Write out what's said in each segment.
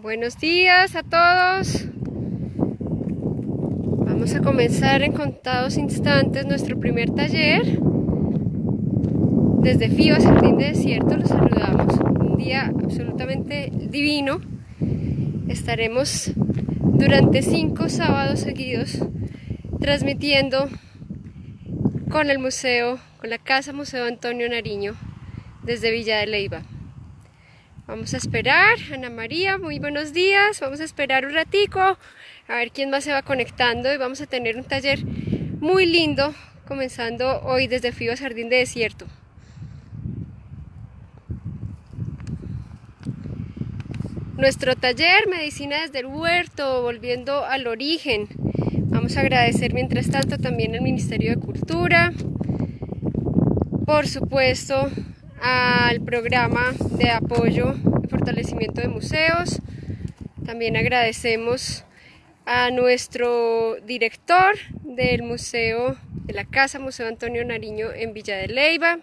Buenos días a todos. Vamos a comenzar en contados instantes nuestro primer taller. Desde FIBAS Jardín de Desierto los saludamos. Un día absolutamente divino. Estaremos durante 5 sábados seguidos transmitiendo con el museo, con la Casa Museo Antonio Nariño desde Villa de Leyva. Vamos a esperar, Ana María, muy buenos días, vamos a esperar un ratico, a ver quién más se va conectando y vamos a tener un taller muy lindo, comenzando hoy desde FIBAS Jardín de Desierto. Nuestro taller Medicina desde el Huerto, volviendo al origen. Vamos a agradecer mientras tanto también al Ministerio de Cultura, por supuesto, al programa de apoyo y fortalecimiento de museos. También agradecemos a nuestro director del museo, de la Casa Museo Antonio Nariño en Villa de Leyva.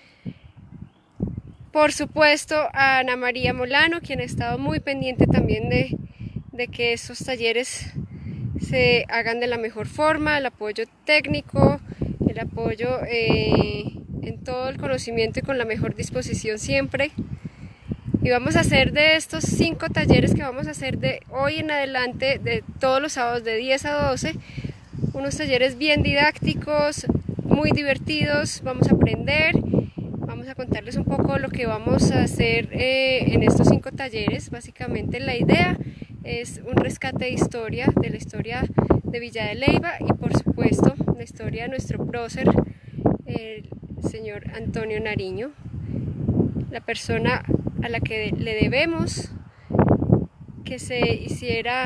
Por supuesto a Ana María Molano, quien ha estado muy pendiente también de que esos talleres se hagan de la mejor forma, el apoyo técnico, el apoyo en todo el conocimiento y con la mejor disposición siempre. Y vamos a hacer de estos 5 talleres que vamos a hacer de hoy en adelante, de todos los sábados de 10 a 12, unos talleres bien didácticos, muy divertidos. Vamos a aprender, vamos a contarles un poco lo que vamos a hacer en estos 5 talleres. Básicamente la idea es un rescate de la historia de Villa de Leyva y por supuesto la historia de nuestro prócer, el señor Antonio Nariño, la persona a la que le debemos que se hiciera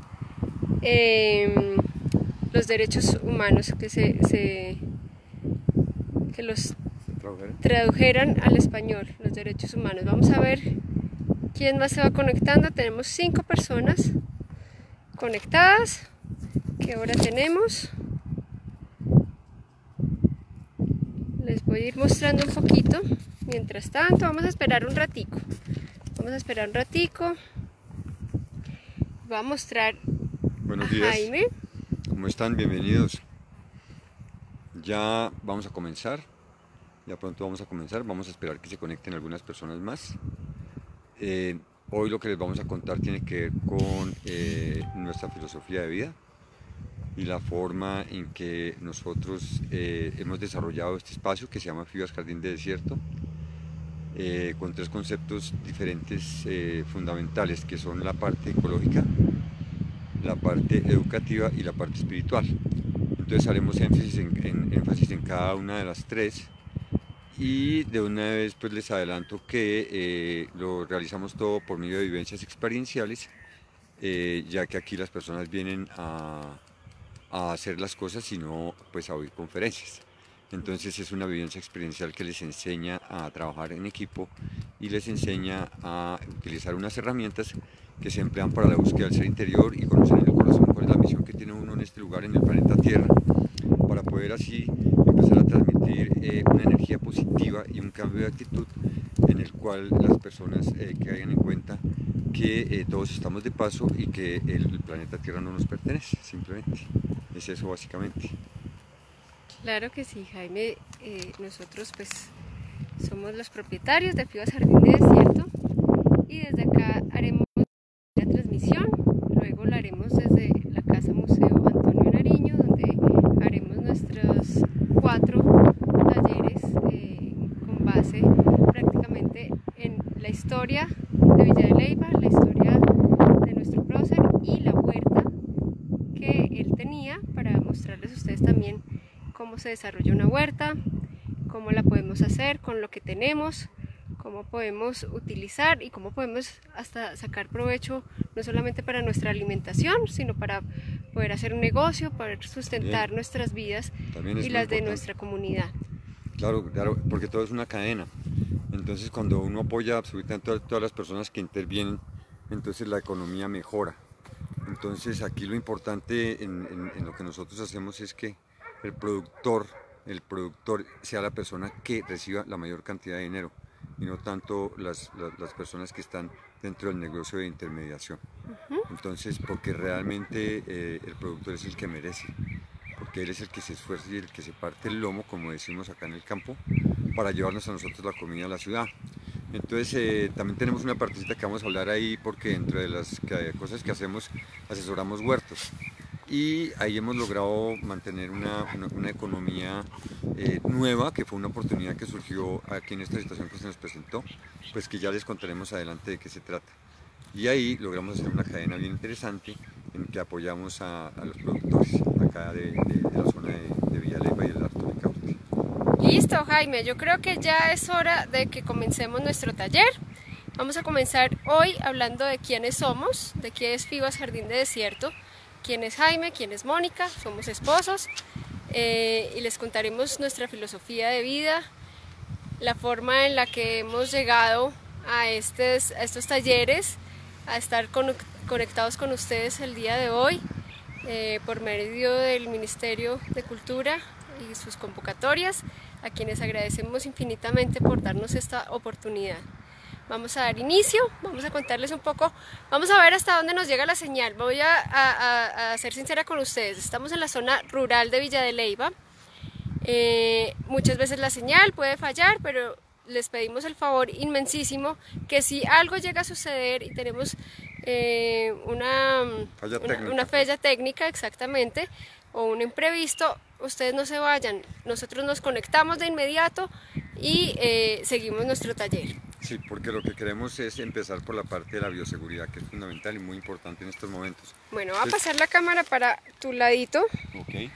los derechos humanos, que los tradujeran al español, los derechos humanos. Vamos a ver quién más se va conectando. Tenemos 5 personas conectadas. ¿Qué hora tenemos? Les voy a ir mostrando un poquito. Mientras tanto, vamos a esperar un ratico. Voy a mostrar Buenos a días. Jaime. ¿Cómo están? Bienvenidos. Ya vamos a comenzar. Ya pronto vamos a comenzar. Vamos a esperar que se conecten algunas personas más. Hoy lo que les vamos a contar tiene que ver con nuestra filosofía de vida y la forma en que nosotros hemos desarrollado este espacio que se llama FIBAS Jardín de Desierto, con 3 conceptos diferentes fundamentales, que son la parte ecológica, la parte educativa y la parte espiritual. Entonces haremos énfasis en cada una de las 3, y de una vez pues les adelanto que lo realizamos todo por medio de vivencias experienciales, ya que aquí las personas vienen a hacer las cosas y no pues a oír conferencias. Entonces es una vivencia experiencial que les enseña a trabajar en equipo y les enseña a utilizar unas herramientas que se emplean para la búsqueda del ser interior y conocer en el corazón cuál es la misión que tiene uno en este lugar, en el planeta Tierra, para poder así empezar a transmitir una energía positiva y un cambio de actitud en el cual las personas caigan en cuenta que todos estamos de paso y que el planeta Tierra no nos pertenece. Simplemente es eso básicamente. Claro que sí, Jaime. Nosotros pues somos los propietarios de FIBAS Jardín de Desierto y desde acá haremos la transmisión. Luego la haremos desde la Casa Museo Antonio Nariño, donde haremos nuestros 4 talleres con base prácticamente en la historia de Villa de Leyva, la historia de nuestro prócer y la huerta que él tenía, para mostrarles a ustedes también cómo se desarrolla una huerta, cómo la podemos hacer con lo que tenemos, cómo podemos utilizar y cómo podemos hasta sacar provecho, no solamente para nuestra alimentación, sino para poder hacer un negocio, poder sustentar nuestras vidas y las de nuestra comunidad. Claro, porque todo es una cadena. Entonces cuando uno apoya absolutamente a todas las personas que intervienen, entonces la economía mejora. Entonces aquí lo importante en lo que nosotros hacemos es que el productor sea la persona que reciba la mayor cantidad de dinero. y no tanto las personas que están dentro del negocio de intermediación. Entonces, porque realmente el productor es el que merece, porque él es el que se esfuerza y el que se parte el lomo, como decimos acá en el campo, para llevarnos a nosotros la comida a la ciudad. Entonces también tenemos una partecita que vamos a hablar ahí, porque entre las cosas que hacemos, asesoramos huertos. Y ahí hemos logrado mantener una economía nueva, que fue una oportunidad que surgió aquí en esta situación que se nos presentó, pues que ya les contaremos adelante de qué se trata. Y ahí logramos hacer una cadena bien interesante en que apoyamos a los productores acá de la zona de Villa Leyva y el Alto de Cauca. Listo, Jaime, yo creo que ya es hora de que comencemos nuestro taller. Vamos a comenzar hoy hablando de quiénes somos, de qué es FIBAS Jardín de Desierto, quién es Jaime, quién es Mónica, somos esposos, y les contaremos nuestra filosofía de vida, la forma en la que hemos llegado a estos talleres, a estar conectados con ustedes el día de hoy, por medio del Ministerio de Cultura y sus convocatorias, a quienes agradecemos infinitamente por darnos esta oportunidad. Vamos a dar inicio, vamos a contarles un poco, vamos a ver hasta dónde nos llega la señal. Voy a ser sincera con ustedes, estamos en la zona rural de Villa de Leyva. Muchas veces la señal puede fallar, pero les pedimos el favor inmensísimo que si algo llega a suceder y tenemos una falla técnica exactamente, o un imprevisto, ustedes no se vayan, nosotros nos conectamos de inmediato y seguimos nuestro taller. Sí, porque lo que queremos es empezar por la parte de la bioseguridad, que es fundamental y muy importante en estos momentos. Bueno, voy a pasar la cámara para tu ladito. Ok.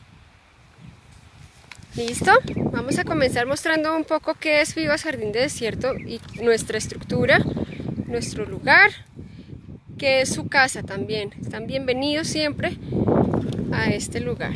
¿Listo? Vamos a comenzar mostrando un poco qué es FIBAS Jardín de Desierto y nuestra estructura, nuestro lugar, que es su casa también. Están bienvenidos siempre a este lugar.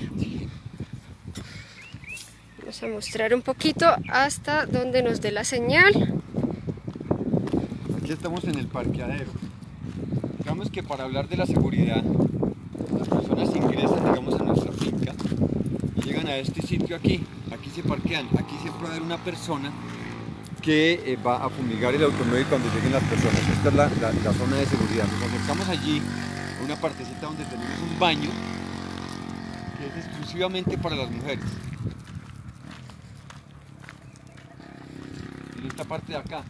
Vamos a mostrar un poquito hasta donde nos dé la señal. Aquí estamos en el parqueadero. Digamos que para hablar de la seguridad, las personas ingresan, digamos, a nuestra finca y llegan a este sitio aquí se parquean. Aquí siempre va a haber una persona que va a fumigar el automóvil cuando lleguen las personas. Esta es la zona de seguridad. Nos acercamos allí a una partecita donde tenemos un baño que es exclusivamente para las mujeres. En esta parte de acá,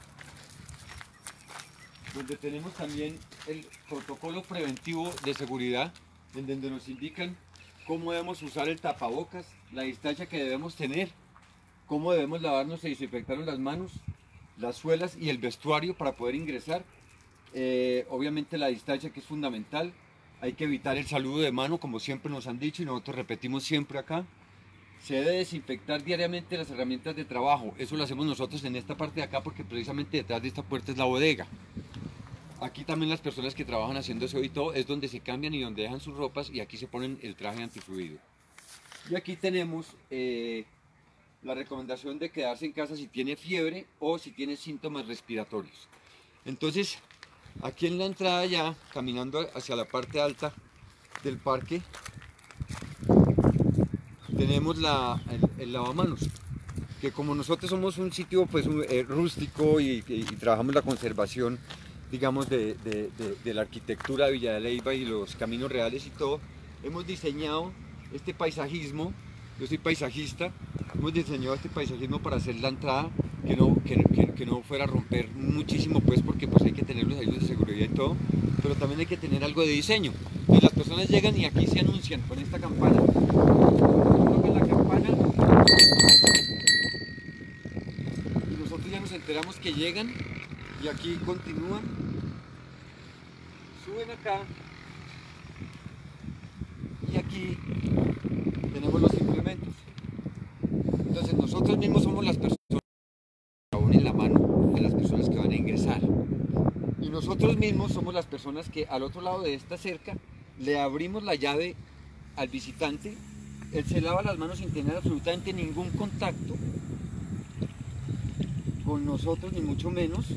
donde tenemos también el protocolo preventivo de seguridad, en donde nos indican cómo debemos usar el tapabocas, la distancia que debemos tener, cómo debemos lavarnos y desinfectarnos las manos, las suelas y el vestuario para poder ingresar. Obviamente la distancia, que es fundamental. Hay que evitar el saludo de mano, como siempre nos han dicho y nosotros repetimos siempre acá. Se debe desinfectar diariamente las herramientas de trabajo. Eso lo hacemos nosotros en esta parte de acá, porque precisamente detrás de esta puerta es la bodega. Aquí también las personas que trabajan haciendo eso y todo es donde se cambian y donde dejan sus ropas, y aquí se ponen el traje antifluido. Y aquí tenemos la recomendación de quedarse en casa si tiene fiebre o si tiene síntomas respiratorios. Entonces, aquí en la entrada ya, caminando hacia la parte alta del parque, tenemos el lavamanos, que como nosotros somos un sitio pues rústico y trabajamos la conservación, digamos, de la arquitectura de Villa de Leyva y los caminos reales y todo, hemos diseñado este paisajismo. Yo soy paisajista, hemos diseñado este paisajismo para hacer la entrada que no fuera a romper muchísimo, pues, porque pues hay que tener los ayudos de seguridad y todo, pero también hay que tener algo de diseño. Entonces las personas llegan y aquí se anuncian con esta campana. Tocan la campana y nosotros ya nos enteramos que llegan, y aquí continúan, suben acá y aquí tenemos los implementos. Entonces nosotros mismos somos las personas que ponen la mano de las personas que van a ingresar, y nosotros mismos somos las personas que al otro lado de esta cerca le abrimos la llave al visitante. Él se lava las manos sin tener absolutamente ningún contacto con nosotros, ni mucho menos,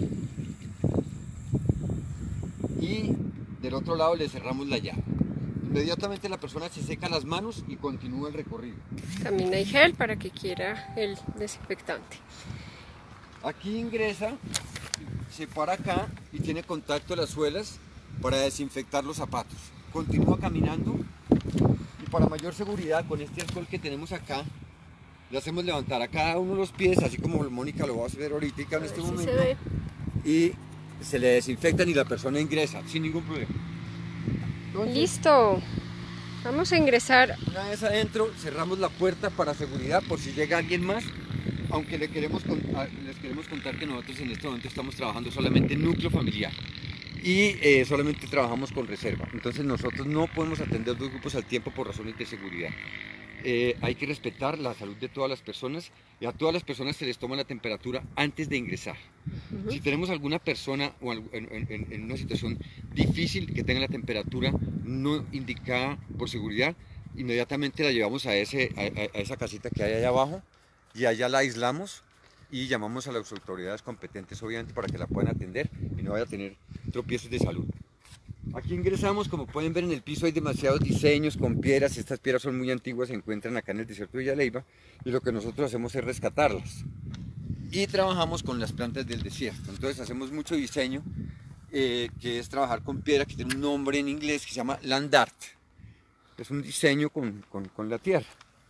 y del otro lado le cerramos la llave. Inmediatamente la persona se seca las manos y continúa el recorrido. También hay gel para que quiera el desinfectante. Aquí ingresa, se para acá y tiene contacto a las suelas para desinfectar los zapatos. Continúa caminando y para mayor seguridad con este alcohol que tenemos acá, le hacemos levantar a cada uno los pies, así como Mónica lo va a hacer ahorita en este momento, y se le desinfectan y la persona ingresa sin ningún problema. Entonces, Listo, vamos a ingresar. una vez adentro, cerramos la puerta para seguridad por si llega alguien más, aunque les queremos contar que nosotros en este momento estamos trabajando solamente en núcleo familiar y solamente trabajamos con reserva. Entonces nosotros no podemos atender dos grupos al tiempo por razones de seguridad. Hay que respetar la salud de todas las personas y a todas las personas se les toma la temperatura antes de ingresar. Si tenemos alguna persona o en una situación difícil que tenga la temperatura no indicada por seguridad, inmediatamente la llevamos a esa casita que hay allá abajo y allá la aislamos y llamamos a las autoridades competentes, obviamente, para que la puedan atender y no vaya a tener tropiezos de salud. Aquí ingresamos, como pueden ver en el piso hay demasiados diseños con piedras, estas piedras son muy antiguas, se encuentran acá en el desierto de Villa Leyva y lo que nosotros hacemos es rescatarlas y trabajamos con las plantas del desierto. Entonces hacemos mucho diseño, que es trabajar con piedra, que tiene un nombre en inglés que se llama land art. Es un diseño con la tierra,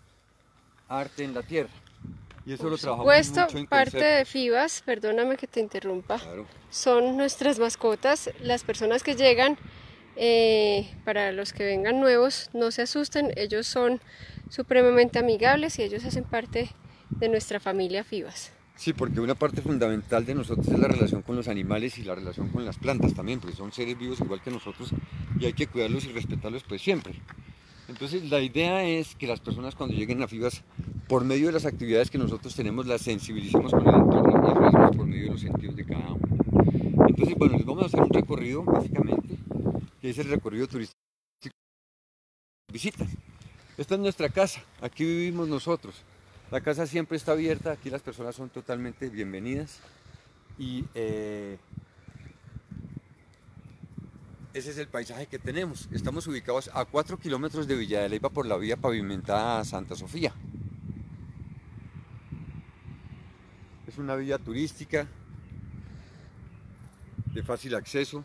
arte en la tierra. Y eso lo trabajamos mucho en Parte concepto. de FIVAS, perdóname que te interrumpa, Claro. son nuestras mascotas. Las personas que llegan, para los que vengan nuevos, no se asusten, ellos son supremamente amigables y ellos hacen parte de nuestra familia FIVAS. Sí, porque una parte fundamental de nosotros es la relación con los animales y la relación con las plantas también, porque son seres vivos igual que nosotros y hay que cuidarlos y respetarlos pues siempre. Entonces la idea es que las personas cuando lleguen a FIVAS, por medio de las actividades que nosotros tenemos, las sensibilicemos con el entorno y lo hacemos por medio de los sentidos de cada uno. Entonces, bueno, les vamos a hacer un recorrido, básicamente, que es el recorrido turístico de visitas. Esta es nuestra casa, aquí vivimos nosotros. La casa siempre está abierta, aquí las personas son totalmente bienvenidas y ese es el paisaje que tenemos. Estamos ubicados a 4 kilómetros de Villa de Leyva por la vía pavimentada a Santa Sofía. Es una vía turística de fácil acceso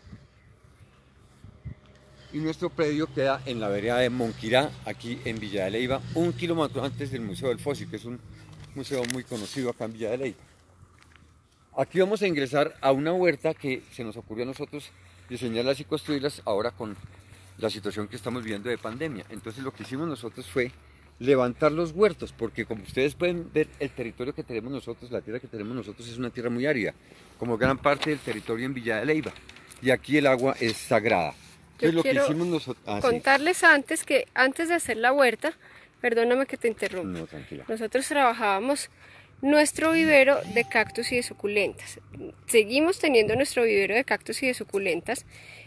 y nuestro predio queda en la vereda de Monquirá, aquí en Villa de Leyva, 1 kilómetro antes del Museo del Fósil, que es un museo muy conocido acá en Villa de Leyva. Aquí vamos a ingresar a una huerta que se nos ocurrió a nosotros diseñarlas y construirlas ahora con la situación que estamos viviendo de pandemia. Entonces lo que hicimos nosotros fue levantar los huertos, porque como ustedes pueden ver, el territorio que tenemos nosotros, la tierra que tenemos nosotros es una tierra muy árida, como gran parte del territorio en Villa de Leyva, y aquí el agua es sagrada. Entonces, Yo quiero contarles antes que antes de hacer la huerta, perdóname que te interrumpa, No, tranquila. nosotros trabajábamos nuestro vivero de cactus y de suculentas. Seguimos teniendo nuestro vivero de cactus y de suculentas,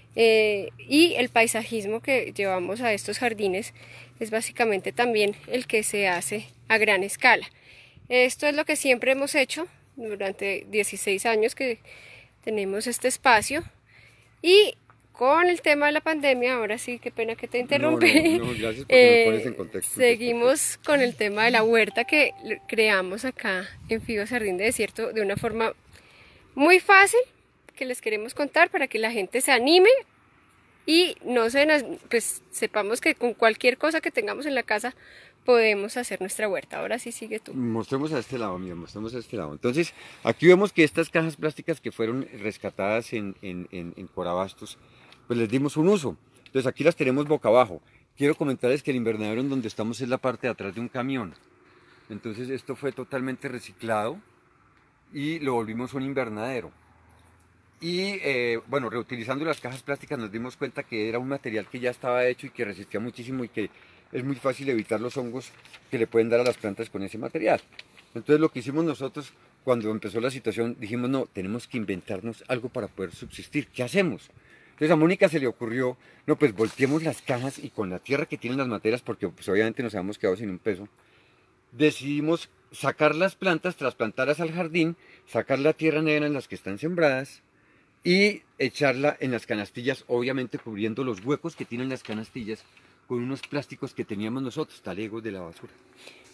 y el paisajismo que llevamos a estos jardines es básicamente también el que se hace a gran escala. Esto es lo que siempre hemos hecho durante 16 años que tenemos este espacio, y con el tema de la pandemia, ahora sí, qué pena que te interrumpí. No, gracias porque me pones en contexto. Seguimos con el tema de la huerta que creamos acá en FIVAS Jardín de Desierto de una forma muy fácil, que les queremos contar para que la gente se anime y pues sepamos que con cualquier cosa que tengamos en la casa podemos hacer nuestra huerta. Ahora sí, sigue tú. Mostremos a este lado, mira, mostremos a este lado. Entonces, aquí vemos que estas cajas plásticas que fueron rescatadas en Corabastos, pues les dimos un uso. Entonces aquí las tenemos boca abajo. Quiero comentarles que el invernadero en donde estamos es la parte de atrás de un camión. Entonces esto fue totalmente reciclado y lo volvimos un invernadero. Y bueno, reutilizando las cajas plásticas nos dimos cuenta que era un material que ya estaba hecho y que resistía muchísimo y que es muy fácil evitar los hongos que le pueden dar a las plantas con ese material. Entonces lo que hicimos nosotros cuando empezó la situación, dijimos no, tenemos que inventarnos algo para poder subsistir. ¿Qué hacemos? Entonces a Mónica se le ocurrió, no, pues volteemos las cajas y con la tierra que tienen las materias, porque pues, obviamente nos habíamos quedado sin un peso, decidimos sacar las plantas, trasplantarlas al jardín, sacar la tierra negra en las que están sembradas y echarla en las canastillas, obviamente cubriendo los huecos que tienen las canastillas con unos plásticos que teníamos nosotros, talegos de la basura.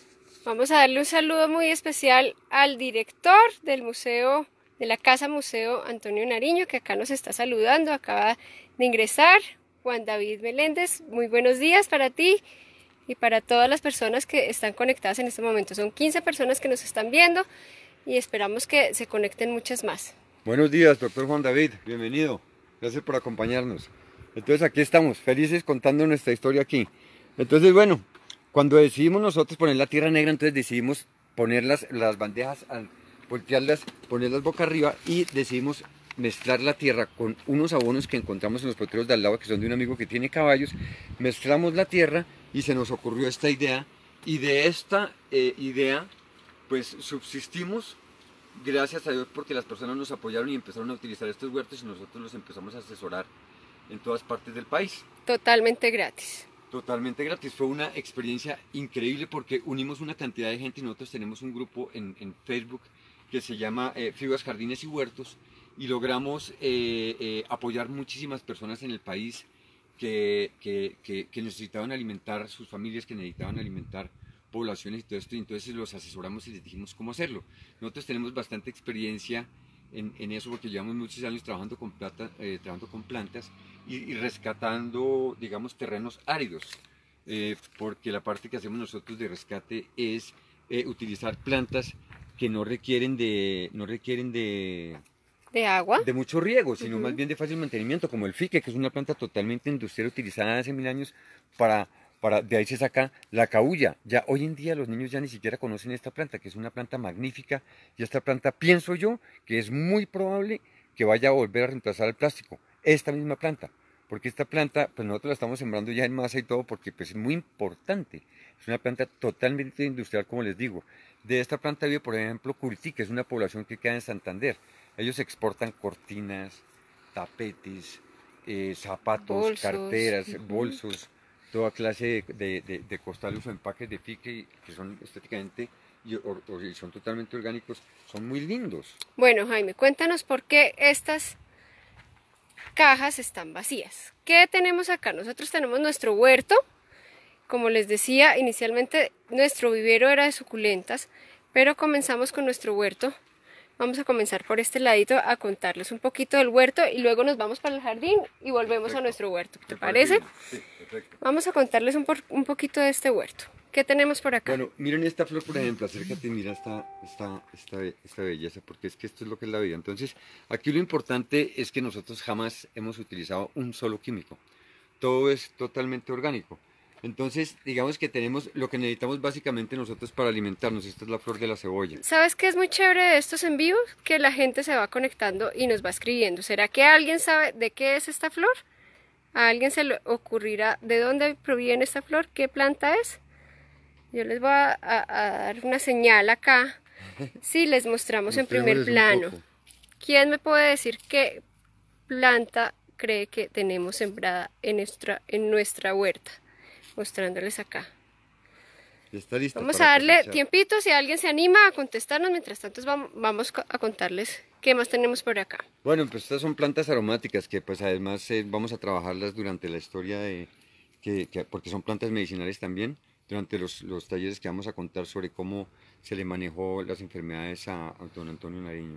Vamos a darle un saludo muy especial al director del museo, de la Casa Museo Antonio Nariño, que acá nos está saludando, acaba de ingresar. Juan David Meléndez, muy buenos días para ti y para todas las personas que están conectadas en este momento. Son 15 personas que nos están viendo y esperamos que se conecten muchas más. Buenos días, doctor Juan David, bienvenido. Gracias por acompañarnos. Entonces aquí estamos, felices contando nuestra historia aquí. Entonces, bueno, cuando decidimos nosotros poner la tierra negra, entonces decidimos poner las bandejas, voltearlas, ponerlas boca arriba y decidimos mezclar la tierra con unos abonos que encontramos en los potreros de al lado, que son de un amigo que tiene caballos. Mezclamos la tierra y se nos ocurrió esta idea, y de esta idea pues subsistimos, gracias a Dios, porque las personas nos apoyaron y empezaron a utilizar estos huertos y nosotros los empezamos a asesorar en todas partes del país. Totalmente gratis. Totalmente gratis. Fue una experiencia increíble porque unimos una cantidad de gente y nosotros tenemos un grupo en Facebook que se llama Fibras, Jardines y Huertos, y logramos apoyar muchísimas personas en el país que necesitaban alimentar sus familias, que necesitaban alimentar poblaciones y todo esto, y entonces los asesoramos y les dijimos cómo hacerlo. Nosotros tenemos bastante experiencia en eso porque llevamos muchos años trabajando con plantas y rescatando, digamos, terrenos áridos, porque la parte que hacemos nosotros de rescate es utilizar plantas que no requieren de agua, de mucho riego, sino más bien de fácil mantenimiento, como el fique, que es una planta totalmente industrial utilizada hace 1000 años de ahí se saca la caulla. Ya hoy en día los niños ya ni siquiera conocen esta planta, que es una planta magnífica, y esta planta pienso yo que es muy probable que vaya a volver a reemplazar el plástico, esta misma planta, porque esta planta pues nosotros la estamos sembrando ya en masa y todo porque pues es muy importante, es una planta totalmente industrial, como les digo. De esta planta vive por ejemplo Curití, que es una población que queda en Santander. Ellos exportan cortinas, tapetes, zapatos, bolsos, carteras, bolsos, toda clase de costales o empaques de fique que son estéticamente y son totalmente orgánicos, son muy lindos. Bueno, Jaime, cuéntanos por qué estas cajas están vacías. ¿Qué tenemos acá? Nosotros tenemos nuestro huerto. Como les decía, inicialmente nuestro vivero era de suculentas, pero comenzamos con nuestro huerto. Vamos a comenzar por este ladito a contarles un poquito del huerto y luego nos vamos para el jardín y volvemos Perfecto. A nuestro huerto. ¿Te parece? Sí, perfecto. Vamos a contarles un poquito de este huerto. ¿Qué tenemos por acá? Bueno, miren esta flor, por ejemplo, acércate y mira esta belleza, porque es que esto es lo que es la vida. Entonces, aquí lo importante es que nosotros jamás hemos utilizado un solo químico. Todo es totalmente orgánico. Entonces, digamos que tenemos lo que necesitamos básicamente nosotros para alimentarnos. Esta es la flor de la cebolla. ¿Sabes qué es muy chévere de estos en vivos? Que la gente se va conectando y nos va escribiendo. ¿Será que alguien sabe de qué es esta flor? ¿A alguien se le ocurrirá de dónde proviene esta flor? ¿Qué planta es? Yo les voy a dar una señal acá. Sí, les mostramos en primer plano. ¿Quién me puede decir qué planta cree que tenemos sembrada en nuestra huerta? Mostrándoles acá. Está lista. Vamos a darle tiempito si alguien se anima a contestarnos. Mientras tanto vamos a contarles qué más tenemos por acá. Bueno, pues estas son plantas aromáticas que pues además vamos a trabajarlas durante la historia porque son plantas medicinales también, durante los talleres que vamos a contar sobre cómo se le manejó las enfermedades a don Antonio Nariño.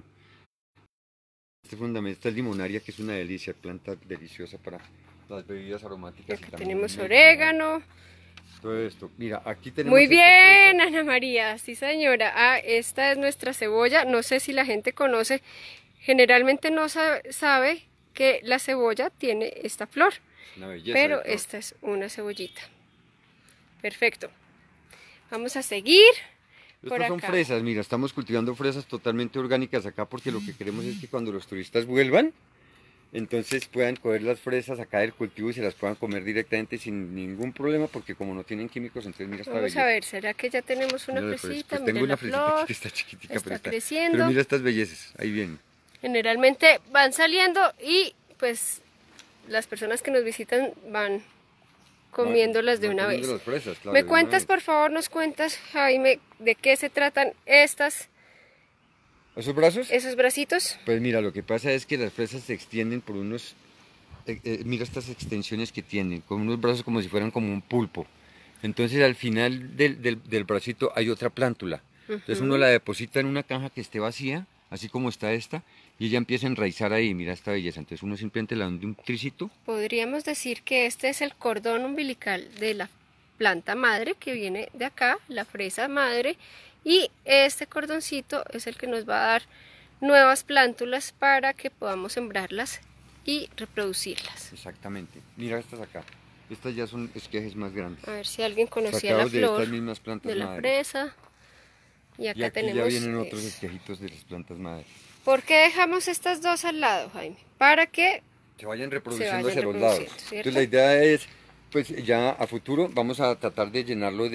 Esta es limonaria, que es una delicia, planta deliciosa para las bebidas aromáticas. Aquí tenemos orégano. Todo esto. Mira, aquí tenemos... Muy bien, Ana María, sí señora. Ah, esta es nuestra cebolla. No sé si la gente conoce, generalmente no sabe que la cebolla tiene esta flor. Una belleza, pero esta es una cebollita. Perfecto. Vamos a seguir. Estas son fresas, mira, estamos cultivando fresas totalmente orgánicas acá porque lo que queremos es que cuando los turistas vuelvan, entonces puedan coger las fresas acá del cultivo y se las puedan comer directamente sin ningún problema, porque como no tienen químicos, entonces mira esta belleza. Vamos a ver, ¿será que ya tenemos una fresita? Pues tengo una fresita aquí que está chiquitica, está creciendo. Pero mira estas bellezas, ahí vienen. Generalmente van saliendo y pues las personas que nos visitan van comiéndolas de una vez. Las fresas, claro, ¿Me cuentas, por favor, nos cuentas, Jaime, de qué se tratan estas? ¿Esos brazos? ¿Esos bracitos? Pues mira, lo que pasa es que las fresas se extienden por unos... mira estas extensiones que tienen, con unos brazos como si fueran como un pulpo. Entonces al final del bracito hay otra plántula. Entonces uno la deposita en una caja que esté vacía, así como está esta, y ella empieza a enraizar ahí, mira esta belleza. Entonces uno simplemente le da un tricito. Podríamos decir que este es el cordón umbilical de la planta madre que viene de acá, la fresa madre, y este cordoncito es el que nos va a dar nuevas plántulas para que podamos sembrarlas y reproducirlas. Exactamente. Mira estas acá. Estas ya son esquejes más grandes. A ver si alguien conocía Sacados la flor de estas mismas plantas de la madre. fresa. Y acá Y aquí tenemos ya vienen otros esquejitos de las plantas madre. ¿Por qué dejamos estas dos al lado, Jaime? Para que Se vayan reproduciendo vayan hacia los lados. reproduciendo, ¿cierto? Entonces la idea es, pues ya a futuro vamos a tratar de llenarlo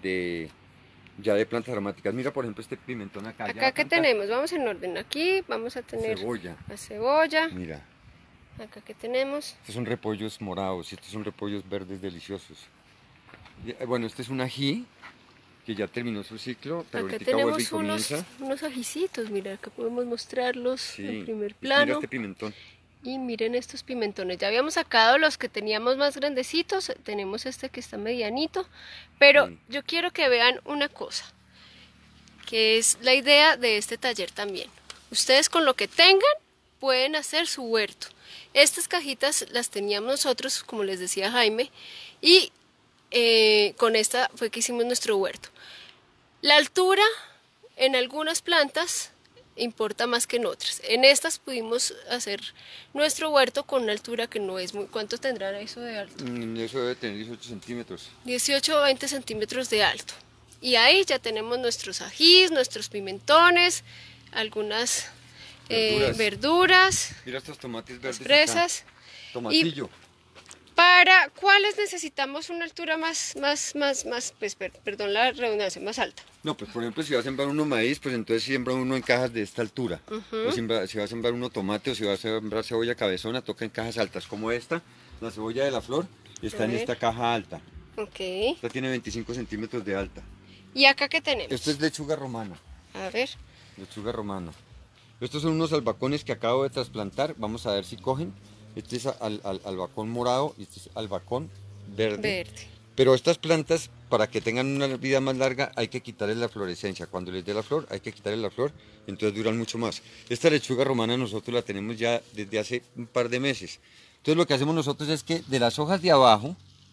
ya de plantas aromáticas. Mira por ejemplo este pimentón acá. Acá que tenemos, vamos en orden. Aquí vamos a tener cebolla. la cebolla. Mira, Acá que tenemos estos son repollos morados y estos son repollos verdes deliciosos. Bueno, este es un ají que ya terminó su ciclo, pero acá ahorita vuelve y tenemos comienza. unos ajicitos, mira, acá podemos mostrarlos Sí, en primer mira plano. este pimentón. Y miren estos pimentones, ya habíamos sacado los que teníamos más grandecitos, tenemos este que está medianito, pero Sí. yo quiero que vean una cosa, que es la idea de este taller también. Ustedes con lo que tengan pueden hacer su huerto. Estas cajitas las teníamos nosotros, como les decía Jaime, y con esta fue que hicimos nuestro huerto. La altura en algunas plantas importa más que en otras. En estas pudimos hacer nuestro huerto con una altura que no es muy... ¿Cuánto tendrán eso de alto? Eso debe tener 18 centímetros. 18 o 20 centímetros de alto. Y ahí ya tenemos nuestros ajís, nuestros pimentones, algunas verduras, Mira estos tomates verdes fresas. acá. Tomatillo. ¿Para cuáles necesitamos una altura pues, perdón la redundancia, más alta? No, pues por ejemplo si va a sembrar uno maíz, pues entonces siembra uno en cajas de esta altura. O si va a sembrar uno tomate o si va a sembrar cebolla cabezona, toca en cajas altas como esta. La cebolla de la flor está en esta caja alta. Ok. Esta tiene 25 centímetros de alta. ¿Y acá qué tenemos? Esto es lechuga romana. A ver. Lechuga romana. Estos son unos albahacones que acabo de trasplantar. Vamos a ver si cogen. Este es albahacón morado y este es albahacón verde. Pero estas plantas, para que tengan una vida más larga, hay que quitarles la florescencia. Cuando les dé la flor, hay que quitarles la flor, entonces duran mucho más. Esta lechuga romana nosotros la tenemos ya desde hace un par de meses. Entonces lo que hacemos nosotros es que de las hojas de abajo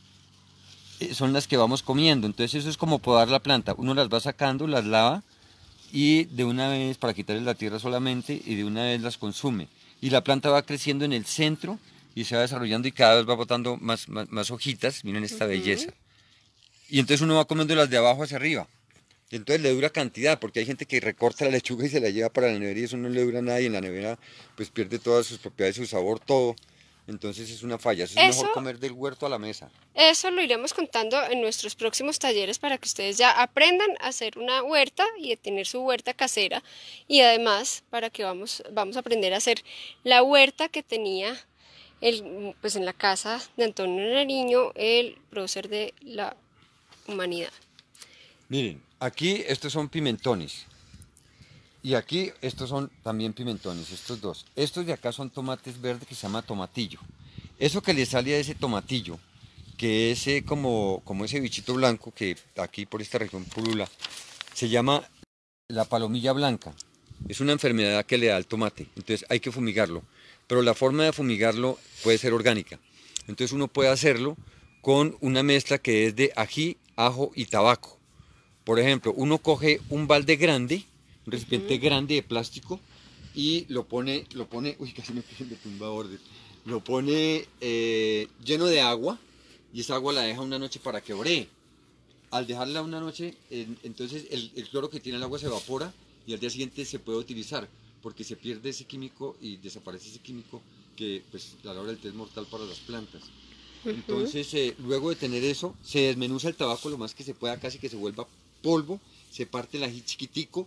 son las que vamos comiendo. Entonces eso es como podar la planta. Uno las va sacando, las lava y de una vez, para quitarles la tierra solamente, y de una vez las consume. Y la planta va creciendo en el centro y se va desarrollando y cada vez va botando más hojitas. Miren esta belleza. Y entonces uno va comiendo las de abajo hacia arriba. Y entonces le dura cantidad, porque hay gente que recorta la lechuga y se la lleva para la nevera y eso no le dura nada y en la nevera pues pierde todas sus propiedades, su sabor, todo. Entonces es una falla. Eso es mejor comer del huerto a la mesa. Eso lo iremos contando en nuestros próximos talleres para que ustedes ya aprendan a hacer una huerta y a tener su huerta casera. Y además para que vamos a aprender a hacer la huerta que tenía pues en la casa de Antonio Nariño, el prócer de la humanidad. Miren, aquí estos son pimentones. Y aquí estos son también pimentones, estos dos. Estos de acá son tomates verdes que se llama tomatillo. Eso que le sale a ese tomatillo, que es como ese bichito blanco que aquí por esta región pulula, se llama la palomilla blanca. Es una enfermedad que le da al tomate, entonces hay que fumigarlo. Pero la forma de fumigarlo puede ser orgánica. Entonces uno puede hacerlo con una mezcla que es de ají, ajo y tabaco. Por ejemplo, uno coge un balde grande, un recipiente grande de plástico y lo pone, uy, casi me tumba orden, lo pone lleno de agua y esa agua la deja una noche para que ore. Al dejarla una noche, entonces el cloro que tiene el agua se evapora y al día siguiente se puede utilizar porque se pierde ese químico y desaparece ese químico que pues a la hora del té es mortal para las plantas. Entonces luego de tener eso, se desmenuza el tabaco lo más que se pueda, casi que se vuelva polvo. Se parte el ají chiquitico,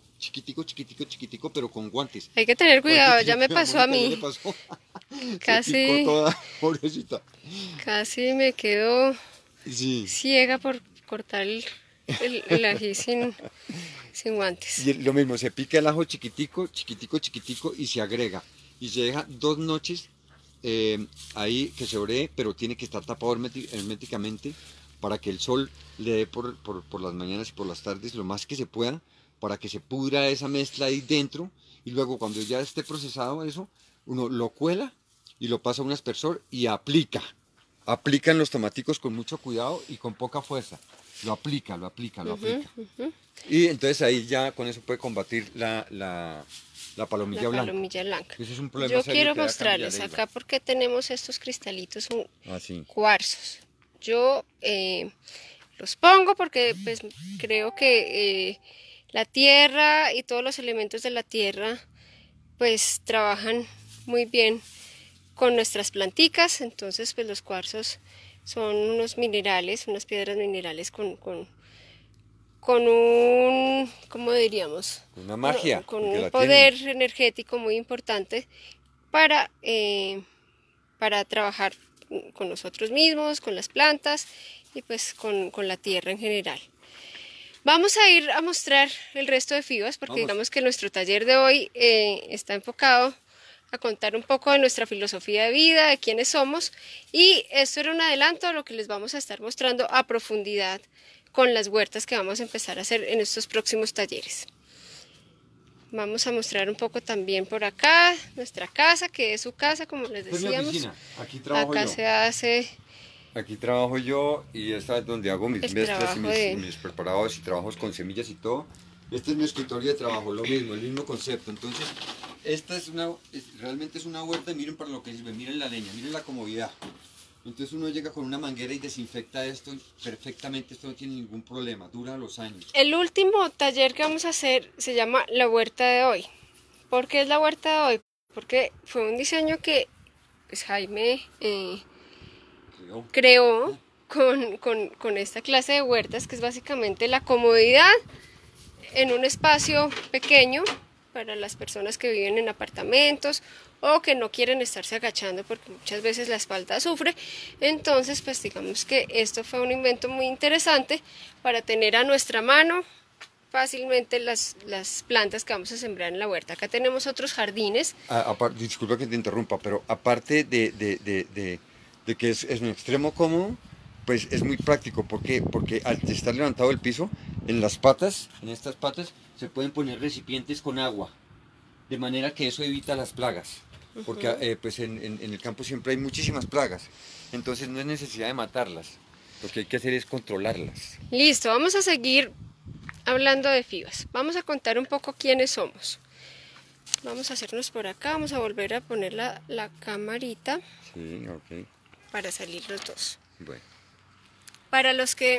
pero con guantes. Hay que tener cuidado, ya me pasó a mí. Casi. Se picó toda, pobrecita. Casi me quedo sí. ciega por cortar el ají sin guantes. Y lo mismo, se pica el ajo chiquitico y se agrega. Y se deja 2 noches ahí que se oree, pero tiene que estar tapado herméticamente para que el sol le dé por las mañanas y por las tardes lo más que se pueda, para que se pudra esa mezcla ahí dentro, y luego cuando ya esté procesado eso, uno lo cuela y lo pasa a un aspersor y aplica. Aplican los tomaticos con mucho cuidado y con poca fuerza. Lo aplica. Y entonces ahí ya con eso puede combatir la palomilla blanca. Palomilla blanca. Ese es un problema Yo serio quiero que da mostrarles Camila Leiva. acá porque tenemos estos cristalitos, son Así. cuarzos. Yo los pongo porque pues creo que la tierra y todos los elementos de la tierra pues trabajan muy bien con nuestras planticas. Entonces pues los cuarzos son unos minerales, unas piedras minerales con un, ¿cómo diríamos? Una magia. Con un poder energético muy importante para trabajar con nosotros mismos, con las plantas y pues con la tierra en general. Vamos a ir a mostrar el resto de FIBAs porque digamos que nuestro taller de hoy está enfocado a contar un poco de nuestra filosofía de vida, de quiénes somos, y esto era un adelanto a lo que les vamos a estar mostrando a profundidad con las huertas que vamos a empezar a hacer en estos próximos talleres. Vamos a mostrar un poco también por acá nuestra casa, que es su casa, como les decíamos. Es mi oficina. Aquí trabajo acá yo. se hace... Aquí trabajo yo y esta es donde hago mis mezclas y mis preparados y trabajos con semillas y todo. Este es mi escritorio de trabajo, lo mismo, el mismo concepto. Entonces, esta realmente es una huerta y miren para lo que sirve, miren la leña, miren la comodidad. Entonces uno llega con una manguera y desinfecta esto perfectamente, esto no tiene ningún problema, dura los años. El último taller que vamos a hacer se llama la huerta de hoy. ¿Por qué es la huerta de hoy? Porque fue un diseño que pues, Jaime creó con esta clase de huertas, que es básicamente la comodidad en un espacio pequeño para las personas que viven en apartamentos o que no quieren estarse agachando porque muchas veces la espalda sufre. Entonces pues digamos que esto fue un invento muy interesante para tener a nuestra mano fácilmente las plantas que vamos a sembrar en la huerta. Acá tenemos otros jardines. Disculpa que te interrumpa, pero aparte de que es un extremo cómodo, pues es muy práctico. Porque al estar levantado el piso, en las patas, en estas patas, se pueden poner recipientes con agua, de manera que eso evita las plagas. Porque pues en el campo siempre hay muchísimas plagas, entonces no es necesidad de matarlas, lo que hay que hacer es controlarlas. Listo, vamos a seguir hablando de FIBAs. Vamos a contar un poco quiénes somos. Vamos a hacernos por acá, vamos a volver a poner la camarita. Sí, ok. Para salir los dos. Bueno. Para los que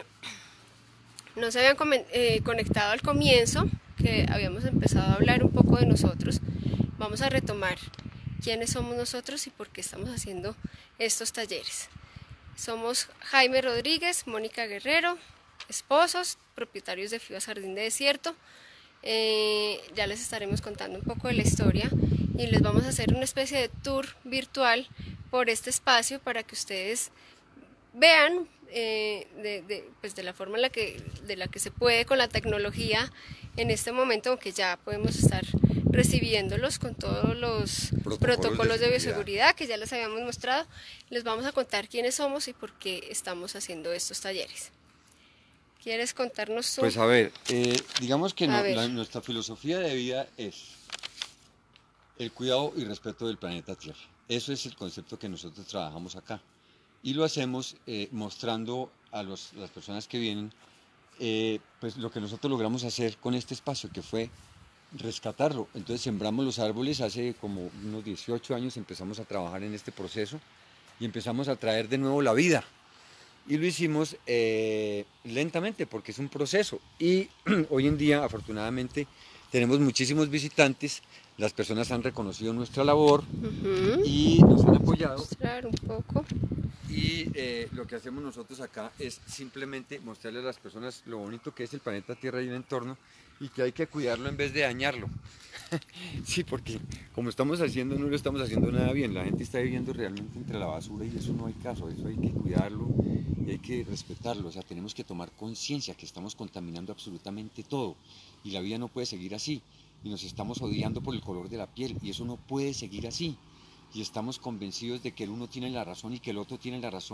no se habían conectado al comienzo, que habíamos empezado a hablar un poco de nosotros, vamos a retomar quiénes somos nosotros y por qué estamos haciendo estos talleres. Somos Jaime Rodríguez, Mónica Guerrero, esposos, propietarios de FIBAs Jardín de Desierto. Ya les estaremos contando un poco de la historia y les vamos a hacer una especie de tour virtual por este espacio para que ustedes vean pues de la forma de la que se puede con la tecnología en este momento, aunque ya podemos estar recibiéndolos con todos los protocolos de bioseguridad que ya les habíamos mostrado. Les vamos a contar quiénes somos y por qué estamos haciendo estos talleres. ¿Quieres contarnos tú? Pues a ver, digamos que nuestra filosofía de vida es el cuidado y respeto del planeta Tierra. Eso es el concepto que nosotros trabajamos acá. Y lo hacemos mostrando a las personas que vienen pues lo que nosotros logramos hacer con este espacio, que fue rescatarlo. Entonces sembramos los árboles hace como unos 18 años, empezamos a trabajar en este proceso y empezamos a traer de nuevo la vida. Y lo hicimos lentamente porque es un proceso. Y hoy en día, afortunadamente, tenemos muchísimos visitantes. Las personas han reconocido nuestra labor y nos han apoyado. Mostrar un poco. Y lo que hacemos nosotros acá es simplemente mostrarles a las personas lo bonito que es el planeta Tierra y el entorno y que hay que cuidarlo en vez de dañarlo. Sí, porque como estamos haciendo, no lo estamos haciendo nada bien. La gente está viviendo realmente entre la basura y eso no hay caso. Eso hay que cuidarlo y hay que respetarlo. O sea, tenemos que tomar conciencia que estamos contaminando absolutamente todo y la vida no puede seguir así. Y nos estamos odiando por el color de la piel y eso no puede seguir así. Y estamos convencidos de que el uno tiene la razón y que el otro tiene la razón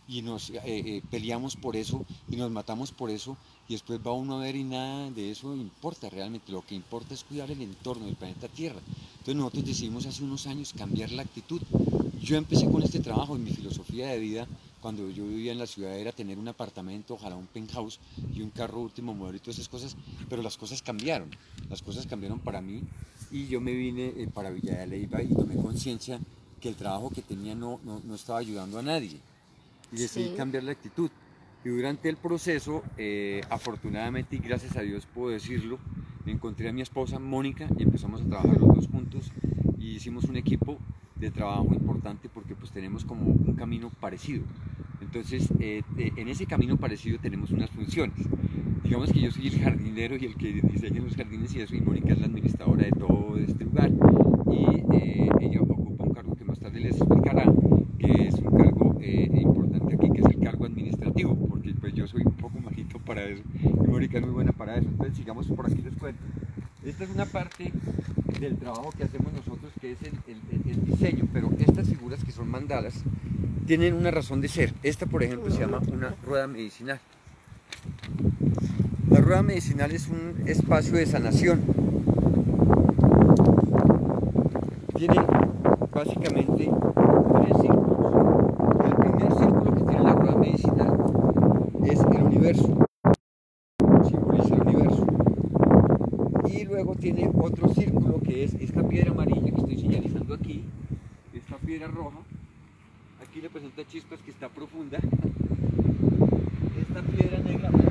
y nos peleamos por eso y nos matamos por eso, y después va uno a ver y nada de eso importa realmente. Lo que importa es cuidar el entorno del planeta Tierra. Entonces nosotros decidimos hace unos años cambiar la actitud. Yo empecé con este trabajo en mi filosofía de vida. Cuando yo vivía en la ciudad era tener un apartamento, ojalá un penthouse y un carro último modelo y todas esas cosas, pero las cosas cambiaron para mí, y yo me vine para Villa de Leyva y tomé conciencia que el trabajo que tenía no estaba ayudando a nadie, y decidí Sí. cambiar la actitud. Y durante el proceso, afortunadamente y gracias a Dios puedo decirlo, encontré a mi esposa Mónica y empezamos a trabajar los dos juntos y hicimos un equipo de trabajo importante porque pues tenemos como un camino parecido. Entonces, en ese camino parecido tenemos unas funciones. Digamos que yo soy el jardinero y el que diseña los jardines y eso, y Mónica es la administradora de todo este lugar. Y ella ocupa un cargo que más tarde les explicará, que es un cargo importante aquí, que es el cargo administrativo, porque pues yo soy un poco malito para eso y Mónica es muy buena para eso. Entonces sigamos por aquí, les cuento. Esta es una parte del trabajo que hacemos nosotros, que es el diseño, pero estas figuras que son mandalas tienen una razón de ser. Esta, por ejemplo, se llama una rueda medicinal. La rueda medicinal es un espacio de sanación. Tiene básicamente tres círculos. El primer círculo que tiene la rueda medicinal es el universo, simboliza el universo. Y luego tiene otro círculo que es esta piedra amarilla que estoy señalizando aquí, esta piedra roja. Aquí le presenta chispas que está profunda. Esta piedra negra, esta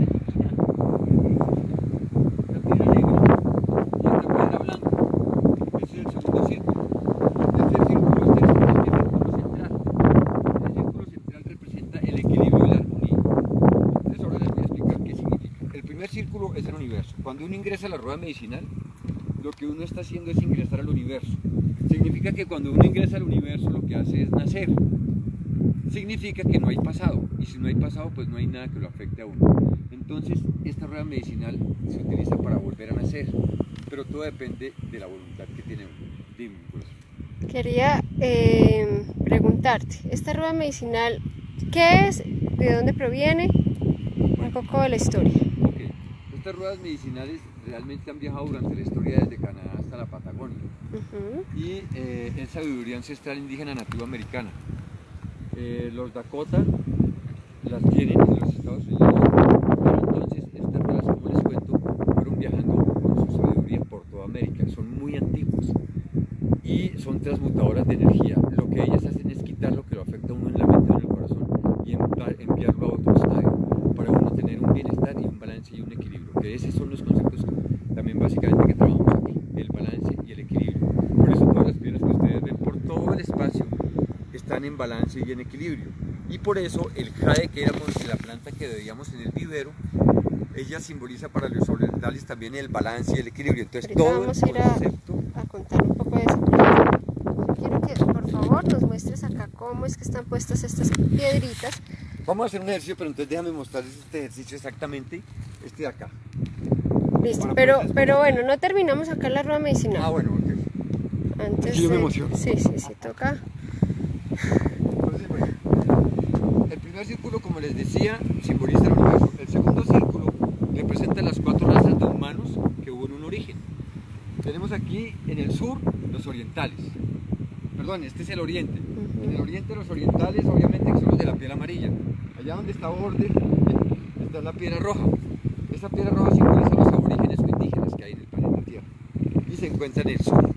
piedra negra y esta piedra blanca. Ese es el segundo círculo. Este círculo es el círculo central. El círculo central representa el equilibrio y la armonía. Entonces ahora les voy a explicar qué significa. El primer círculo es el universo. Cuando uno ingresa a la rueda medicinal, lo que uno está haciendo es ingresar al universo. Significa que cuando uno ingresa al universo lo que hace es nacer. Significa que no hay pasado, y si no hay pasado pues no hay nada que lo afecte a uno. Entonces esta rueda medicinal se utiliza para volver a nacer, pero todo depende de la voluntad que tiene uno. Dime, pues. Quería preguntarte, esta rueda medicinal, ¿qué es? ¿De dónde proviene? Un poco de la historia. Ok, estas ruedas medicinales realmente han viajado durante la historia desde Canadá hasta la Patagonia, y es sabiduría ancestral indígena nativa americana. Los Dakota las tienen en los Estados Unidos, pero entonces estas ruedas, como les cuento, fueron viajando con su sabiduría por toda América. Son muy antiguas y son transmutadoras de energía. Lo que ellas hacen es quitar lo que lo afecta a uno en la mente o en el corazón y enviarlo a otro estadio para uno tener un bienestar y un balance y un equilibrio, que esos son los conceptos también básicamente que trabajamos aquí, el balance y el equilibrio. Por eso todas las piedras que ustedes ven por todo el espacio están en balance y en equilibrio, y por eso el jade, que éramos la planta que veíamos en el vivero, ella simboliza para los orientales también el balance y el equilibrio. Entonces Ahorita todo vamos el a ir concepto... a contar un poco de eso. Yo quiero que por favor nos muestres acá cómo es que están puestas estas piedritas. Vamos a hacer un ejercicio, pero entonces déjame mostrarles este ejercicio exactamente, este de acá. Listo, pero bueno, no terminamos acá la rueda medicinal. Ah, bueno, ok. Antes Aquí yo me emociono. Sí, toca. Entonces, bueno, el primer círculo, como les decía, simboliza el universo. El segundo círculo representa las 4 razas de humanos que hubo en un origen. Tenemos aquí en el sur los orientales. Perdón, este es el oriente. En el oriente los orientales, obviamente, que son los de la piel amarilla. Allá donde está Borde, está la piedra roja. Esta piedra roja simboliza los aborígenes o indígenas que hay en el planeta Tierra y se encuentra en el sur.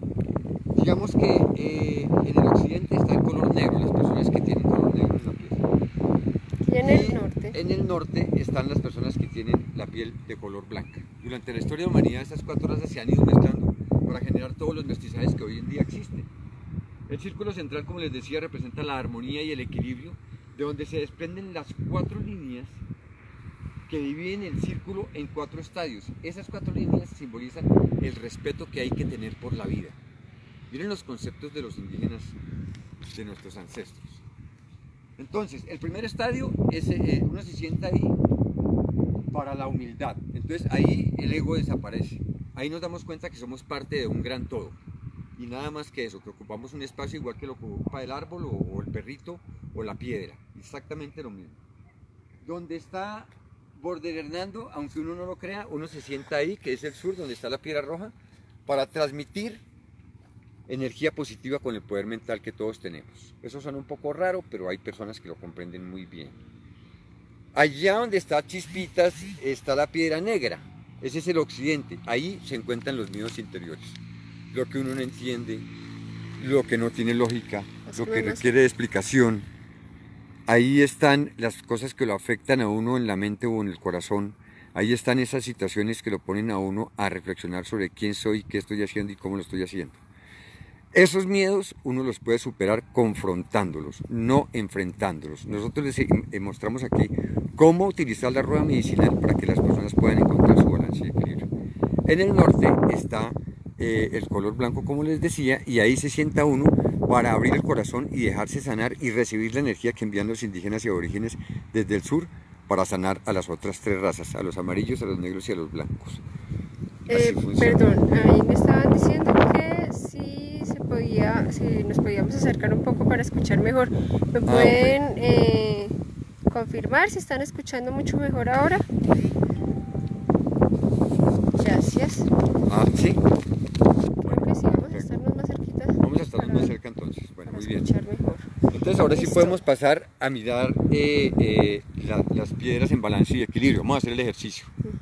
Digamos que en el occidente está el color negro, las personas que tienen color negro en la piel. Y en el norte. En el norte están las personas que tienen la piel de color blanca. Durante la historia de la humanidad estas 4 razas se han ido mezclando para generar todos los mestizajes que hoy en día existen. El círculo central, como les decía, representa la armonía y el equilibrio, de donde se desprenden las 4 líneas que dividen el círculo en 4 estadios. Esas 4 líneas simbolizan el respeto que hay que tener por la vida. Miren los conceptos de los indígenas, de nuestros ancestros. Entonces, el primer estadio es, uno se sienta ahí para la humildad. Entonces ahí el ego desaparece. Ahí nos damos cuenta que somos parte de un gran todo. y nada más que eso, que ocupamos un espacio igual que lo que ocupa el árbol o el perrito o la piedra, exactamente lo mismo. Donde está Border Hernando, aunque uno no lo crea, uno se sienta ahí, que es el sur, donde está la piedra roja, para transmitir energía positiva con el poder mental que todos tenemos. Eso suena un poco raro, pero hay personas que lo comprenden muy bien. Allá donde está Chispitas está la piedra negra, ese es el occidente, ahí se encuentran los miedos interiores, lo que uno no entiende, lo que no tiene lógica, lo que requiere de explicación. Ahí están las cosas que lo afectan a uno en la mente o en el corazón. Ahí están esas situaciones que lo ponen a uno a reflexionar sobre quién soy, qué estoy haciendo y cómo lo estoy haciendo. Esos miedos uno los puede superar confrontándolos, no enfrentándolos. Nosotros les mostramos aquí cómo utilizar la rueda medicinal para que las personas puedan encontrar su balance y equilibrio. En el norte está el color blanco, como les decía, y ahí se sienta uno para abrir el corazón y dejarse sanar y recibir la energía que envían los indígenas y aborígenes desde el sur para sanar a las otras tres razas, a los amarillos, a los negros y a los blancos. Perdón, ahí me estaban diciendo que si nos podíamos acercar un poco para escuchar mejor. ¿Me pueden confirmar si están escuchando mucho mejor ahora? Gracias. Sí. Creo que sí, vamos a estarnos más cerquita. Vamos a estarnos más cerca entonces. Bueno, muy bien. Mejor. Entonces ahora Listo. sí podemos pasar a mirar las piedras en balance y equilibrio. Vamos a hacer el ejercicio.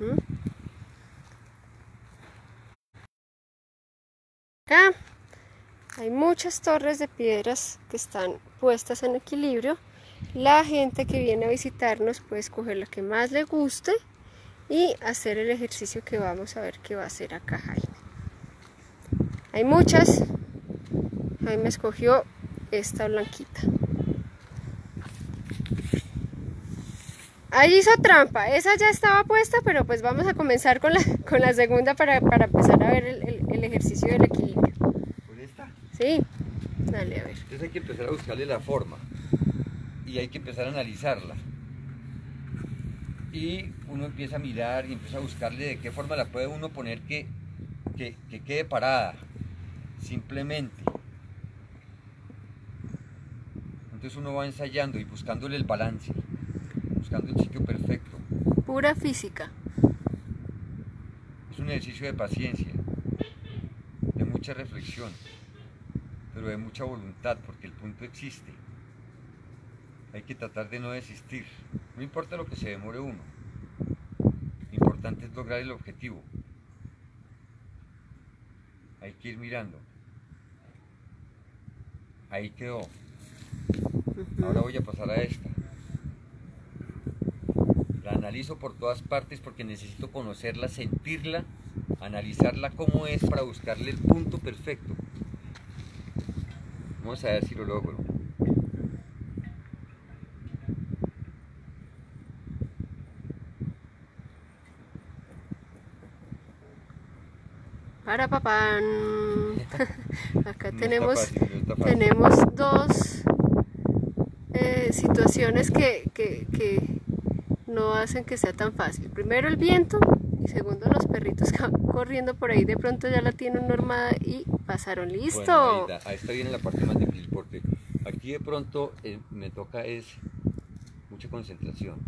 Acá hay muchas torres de piedras que están puestas en equilibrio. La gente que viene a visitarnos puede escoger la que más le guste y hacer el ejercicio que vamos a ver que va a hacer acá Jaime. Hay muchas. Jaime escogió esta blanquita. Ahí hizo trampa, esa ya estaba puesta, pero pues vamos a comenzar con la segunda para empezar a ver el ejercicio del equilibrio. ¿Con esta? Sí, dale a ver. Entonces hay que empezar a buscarle la forma y hay que empezar a analizarla. Y uno empieza a mirar y empieza a buscarle de qué forma la puede uno poner que quede parada, simplemente. Entonces uno va ensayando y buscándole el balance, buscando el sitio perfecto. Pura física. Es un ejercicio de paciencia, de mucha reflexión, pero de mucha voluntad, porque el punto existe. Hay que tratar de no desistir, no importa lo que se demore uno, lo importante es lograr el objetivo. Hay que ir mirando. Ahí quedó. Ahora voy a pasar a esta. La analizo por todas partes porque necesito conocerla, sentirla, analizarla cómo es para buscarle el punto perfecto. Vamos a ver si lo logro. Para papán. Acá No tenemos, está fácil, no está fácil. tenemos dos situaciones que no hacen que sea tan fácil. Primero el viento y segundo los perritos que van corriendo por ahí. De pronto ya la tienen normada y pasaron. ¡Listo! Bueno, ahí está bien la parte más difícil porque aquí de pronto me toca es mucha concentración.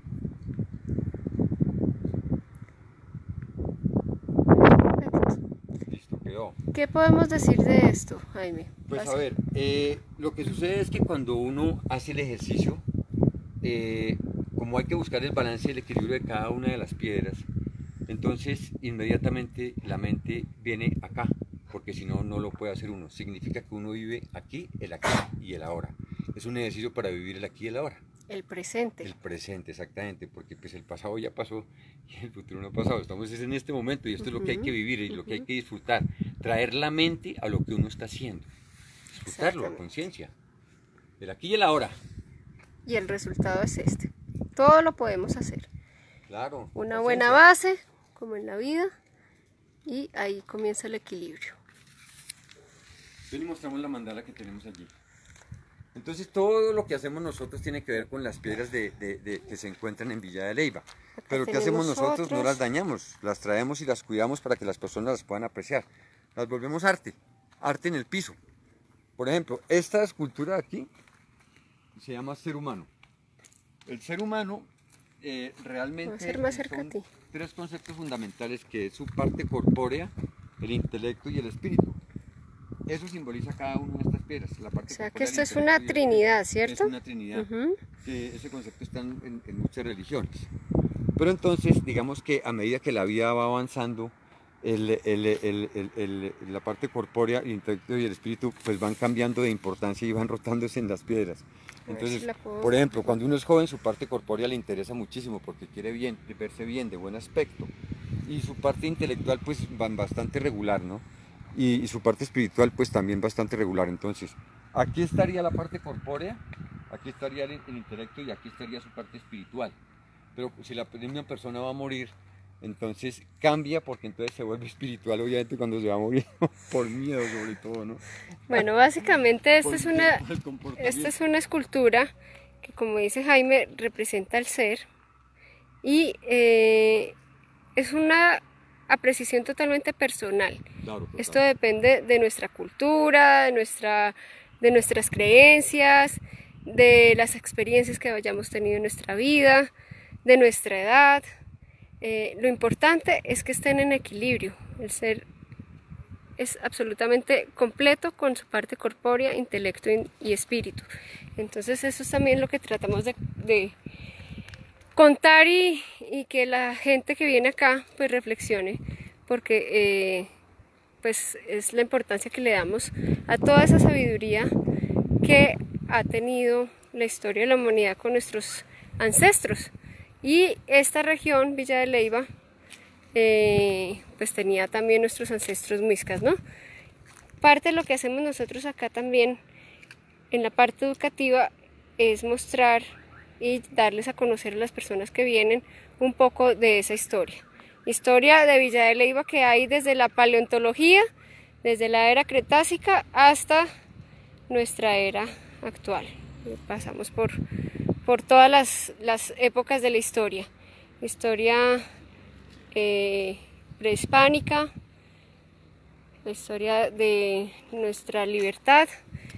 Listo, quedó. ¿Qué podemos decir de esto, Jaime? Pues a ver, lo que sucede es que cuando uno hace el ejercicio, como hay que buscar el balance y el equilibrio de cada una de las piedras, entonces inmediatamente la mente viene acá, porque si no, no lo puede hacer uno. Significa que uno vive aquí y el ahora. Es un ejercicio para vivir el aquí y el ahora. El presente. El presente, exactamente, porque pues el pasado ya pasó y el futuro no ha pasado. Estamos en este momento y esto es lo que hay que vivir y lo que hay que disfrutar. Traer la mente a lo que uno está haciendo. Disfrutarlo, a conciencia. El aquí y el ahora. Y el resultado es este. Todo lo podemos hacer. Claro. Una buena base, como en la vida, y ahí comienza el equilibrio. Ven y mostramos la mandala que tenemos allí. Entonces todo lo que hacemos nosotros tiene que ver con las piedras que se encuentran en Villa de Leyva. Pero ¿qué hacemos nosotros? No las dañamos, las traemos y las cuidamos para que las personas las puedan apreciar. Las volvemos arte. arte en el piso. Por ejemplo, esta escultura de aquí se llama ser humano. El ser humano realmente Voy a ser más cerca a son ti. tres conceptos fundamentales, que es su parte corpórea, el intelecto y el espíritu. Eso simboliza cada una de estas piedras. La parte O sea que corpórea, esto el es una intelecto y el trinidad, espíritu. ¿cierto? Es una trinidad. Ujú. Ese concepto está en muchas religiones. Pero entonces, digamos que a medida que la vida va avanzando, la parte corpórea, el intelecto y el espíritu pues van cambiando de importancia y van rotándose en las piedras. A ver si Entonces, la puedo... por ejemplo, cuando uno es joven, su parte corpórea le interesa muchísimo porque quiere verse bien, de buen aspecto. Y su parte intelectual pues van bastante regular, ¿no? Y su parte espiritual pues también bastante regular. Entonces, aquí estaría la parte corpórea, aquí estaría el intelecto y aquí estaría su parte espiritual. Pero si la misma persona va a morir, entonces cambia, porque entonces se vuelve espiritual obviamente cuando se va a morir, por miedo sobre todo, ¿no? Bueno, básicamente Por miedo al comportamiento. esta es una escultura que, como dice Jaime, representa el ser y es una apreciación totalmente personal. Claro, total. Esto depende de nuestra cultura, de nuestras creencias, de las experiencias que hayamos tenido en nuestra vida, de nuestra edad. Lo importante es que estén en equilibrio. El ser es absolutamente completo con su parte corpórea, intelecto y espíritu. Entonces eso es también lo que tratamos de contar y que la gente que viene acá pues reflexione, porque pues es la importancia que le damos a toda esa sabiduría que ha tenido la historia de la humanidad con nuestros ancestros. Y esta región, Villa de Leyva, pues tenía también nuestros ancestros muiscas, ¿no? Parte de lo que hacemos nosotros acá también en la parte educativa es mostrar y darles a conocer a las personas que vienen un poco de esa historia. Historia de Villa de Leyva que hay desde la paleontología, desde la era cretácica hasta nuestra era actual. Pasamos por todas las épocas de la historia. Historia prehispánica, la historia de nuestra libertad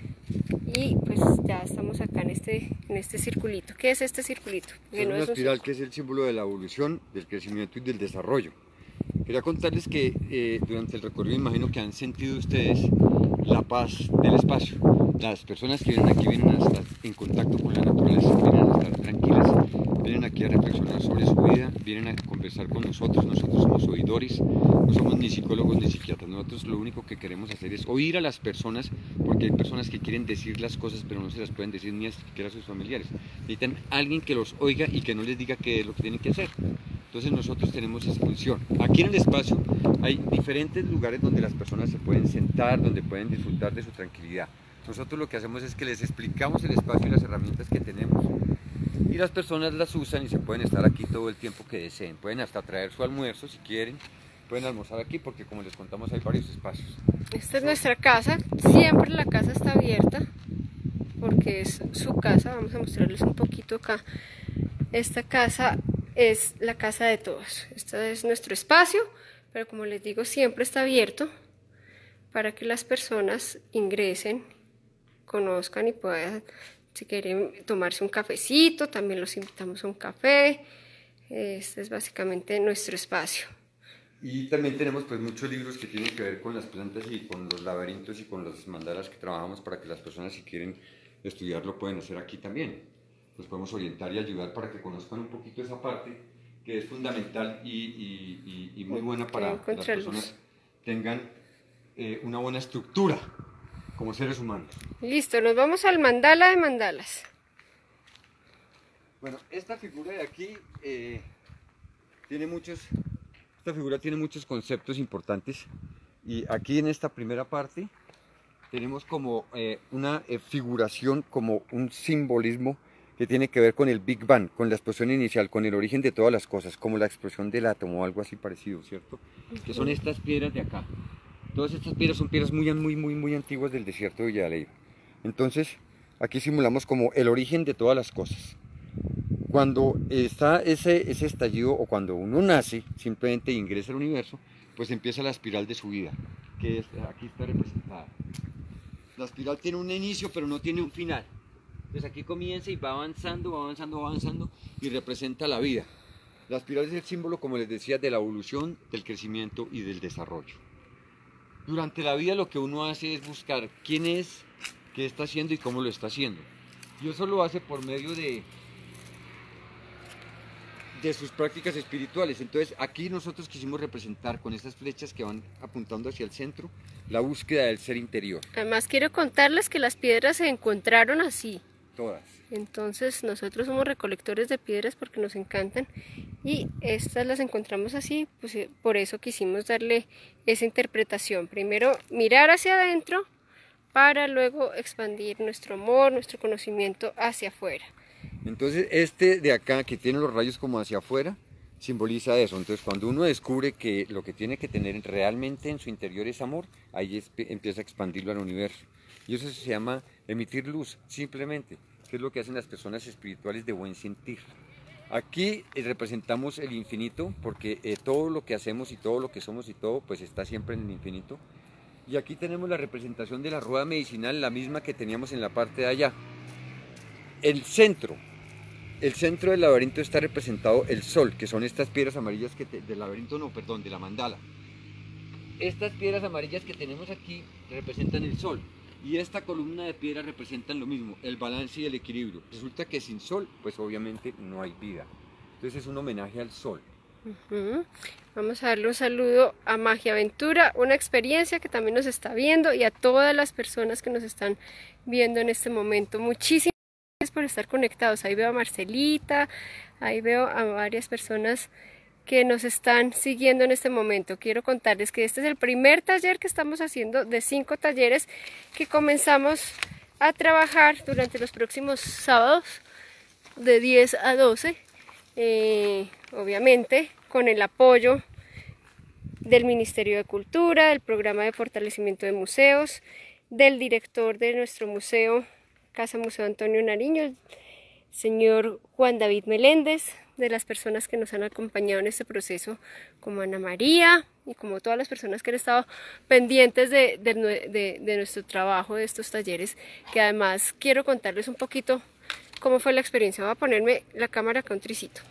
y pues ya estamos acá en este circulito. ¿Qué es este circulito? Es una espiral que es el símbolo de la evolución, del crecimiento y del desarrollo. Quería contarles que durante el recorrido imagino que han sentido ustedes la paz del espacio. Las personas que vienen aquí vienen a estar en contacto con la naturaleza, vienen a estar tranquilas, vienen aquí a reflexionar sobre su vida, vienen a conversar con nosotros. Nosotros somos oidores, no somos ni psicólogos ni psiquiatras. Nosotros lo único que queremos hacer es oír a las personas, porque hay personas que quieren decir las cosas pero no se las pueden decir ni siquiera a sus familiares. Necesitan alguien que los oiga y que no les diga qué es lo que tienen que hacer. Entonces nosotros tenemos esa función. Aquí en el espacio hay diferentes lugares donde las personas se pueden sentar, donde pueden disfrutar de su tranquilidad. Nosotros lo que hacemos es que les explicamos el espacio y las herramientas que tenemos. Y las personas las usan y se pueden estar aquí todo el tiempo que deseen. Pueden hasta traer su almuerzo si quieren. Pueden almorzar aquí porque, como les contamos, hay varios espacios. Esta es nuestra casa. Siempre la casa está abierta porque es su casa. Vamos a mostrarles un poquito acá. Esta casa es la casa de todos. Este es nuestro espacio, pero como les digo, siempre está abierto para que las personas ingresen, conozcan y puedan, si quieren tomarse un cafecito, también los invitamos a un café. Este es básicamente nuestro espacio. Y también tenemos pues muchos libros que tienen que ver con las plantas y con los laberintos y con los mandalas que trabajamos, para que las personas, si quieren estudiarlo, pueden hacer aquí también. Los podemos orientar y ayudar para que conozcan un poquito esa parte que es fundamental y muy buena para que las personas tengan una buena estructura como seres humanos. Listo, nos vamos al mandala de mandalas. Bueno, esta figura de aquí tiene muchos conceptos importantes, y aquí en esta primera parte tenemos como una figuración, como un simbolismo que tiene que ver con el Big Bang, con la explosión inicial, con el origen de todas las cosas, como la explosión del átomo o algo así parecido, ¿cierto? Que son estas piedras de acá. Todas estas piedras son piedras muy antiguas del desierto de Villa de Leyva. Entonces, aquí simulamos como el origen de todas las cosas. Cuando está ese estallido, o cuando uno nace, simplemente ingresa al universo, pues empieza la espiral de su vida. aquí está representada. La espiral tiene un inicio, pero no tiene un final. Entonces aquí comienza y va avanzando, va avanzando, va avanzando y representa la vida. La espiral es el símbolo, como les decía, de la evolución, del crecimiento y del desarrollo. Durante la vida lo que uno hace es buscar quién es, qué está haciendo y cómo lo está haciendo. Y eso lo hace por medio de sus prácticas espirituales. Entonces aquí nosotros quisimos representar con estas flechas que van apuntando hacia el centro la búsqueda del ser interior. Además quiero contarles que las piedras se encontraron así. Todas. Entonces nosotros somos recolectores de piedras porque nos encantan y estas las encontramos así, pues por eso quisimos darle esa interpretación. Primero mirar hacia adentro para luego expandir nuestro amor, nuestro conocimiento hacia afuera. Entonces este de acá que tiene los rayos como hacia afuera simboliza eso. Entonces cuando uno descubre que lo que tiene que tener realmente en su interior es amor, ahí empieza a expandirlo al universo. Y eso se llama emitir luz, simplemente, que es lo que hacen las personas espirituales de buen sentir. Aquí representamos el infinito porque todo lo que hacemos y todo lo que somos y todo pues está siempre en el infinito. Y aquí tenemos la representación de la rueda medicinal, la misma que teníamos en la parte de allá. El centro del laberinto está representado el sol, que son estas piedras amarillas del laberinto, no, perdón, de la mandala. Estas piedras amarillas que tenemos aquí representan el sol. Y esta columna de piedra representan lo mismo, el balance y el equilibrio. Resulta que sin sol, pues obviamente no hay vida. Entonces es un homenaje al sol. Vamos a darle un saludo a Magia Aventura, una experiencia que también nos está viendo, y a todas las personas que nos están viendo en este momento. Muchísimas gracias por estar conectados. Ahí veo a Marcelita, ahí veo a varias personas que nos están siguiendo en este momento. Quiero contarles que este es el primer taller que estamos haciendo de 5 talleres que comenzamos a trabajar durante los próximos sábados de 10 a 12, obviamente con el apoyo del Ministerio de Cultura, del programa de fortalecimiento de museos, del director de nuestro museo, Casa Museo Antonio Nariño, el señor Juan David Meléndez, de las personas que nos han acompañado en este proceso, como Ana María y como todas las personas que han estado pendientes de nuestro trabajo, de estos talleres, que además quiero contarles un poquito cómo fue la experiencia. Voy a ponerme la cámara acá un tricito.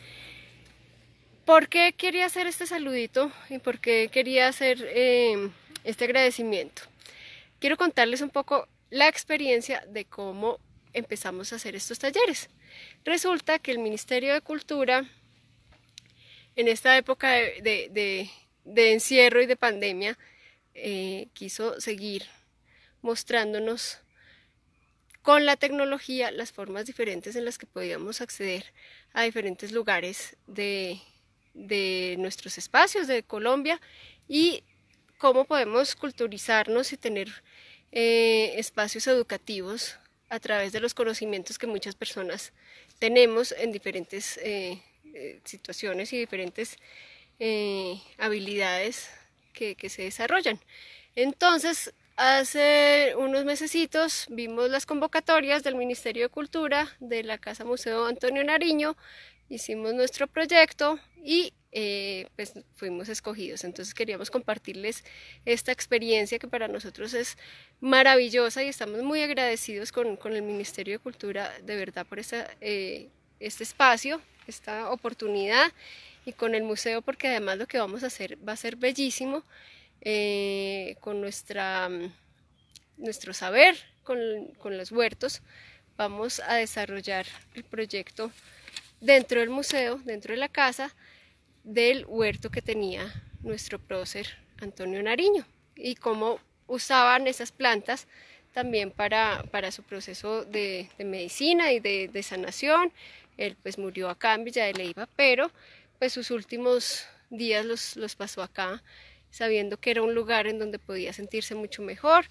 ¿Por qué quería hacer este saludito y por qué quería hacer este agradecimiento? Quiero contarles un poco la experiencia de cómo empezamos a hacer estos talleres. Resulta que el Ministerio de Cultura, en esta época de encierro y de pandemia, quiso seguir mostrándonos con la tecnología las formas diferentes en las que podíamos acceder a diferentes lugares de nuestros espacios de Colombia y cómo podemos culturizarnos y tener espacios educativos a través de los conocimientos que muchas personas tenemos en diferentes situaciones y diferentes habilidades que se desarrollan. Entonces, hace unos mesecitos vimos las convocatorias del Ministerio de Cultura, de la Casa Museo Antonio Nariño, hicimos nuestro proyecto y pues fuimos escogidos. Entonces queríamos compartirles esta experiencia que para nosotros es maravillosa y estamos muy agradecidos con el Ministerio de Cultura de verdad por este espacio, esta oportunidad, y con el museo porque además lo que vamos a hacer va a ser bellísimo, con nuestro saber, con los huertos. Vamos a desarrollar el proyecto dentro del museo, dentro de la casa, del huerto que tenía nuestro prócer Antonio Nariño y cómo usaban esas plantas también para su proceso de medicina y de sanación. Él pues murió acá en Villa de Leyva, pero pues sus últimos días los pasó acá, sabiendo que era un lugar en donde podía sentirse mucho mejor,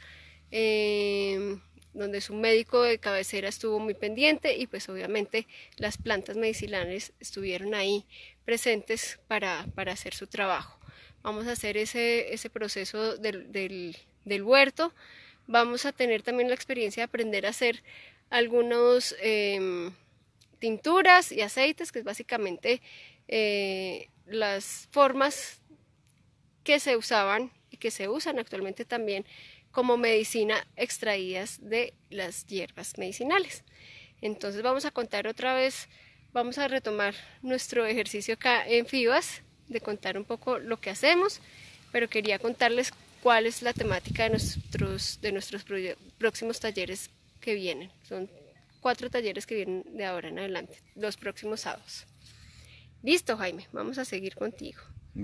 donde su médico de cabecera estuvo muy pendiente y pues obviamente las plantas medicinales estuvieron ahí presentes para hacer su trabajo. Vamos a hacer ese proceso del huerto. Vamos a tener también la experiencia de aprender a hacer algunos tinturas y aceites, que es básicamente las formas que se usaban y que se usan actualmente también como medicina extraídas de las hierbas medicinales. Entonces vamos a contar otra vez, vamos a retomar nuestro ejercicio acá en FIBAS, de contar un poco lo que hacemos, pero quería contarles cuál es la temática de nuestros próximos talleres que vienen. Son 4 talleres que vienen de ahora en adelante, los próximos sábados. Listo, Jaime, vamos a seguir contigo.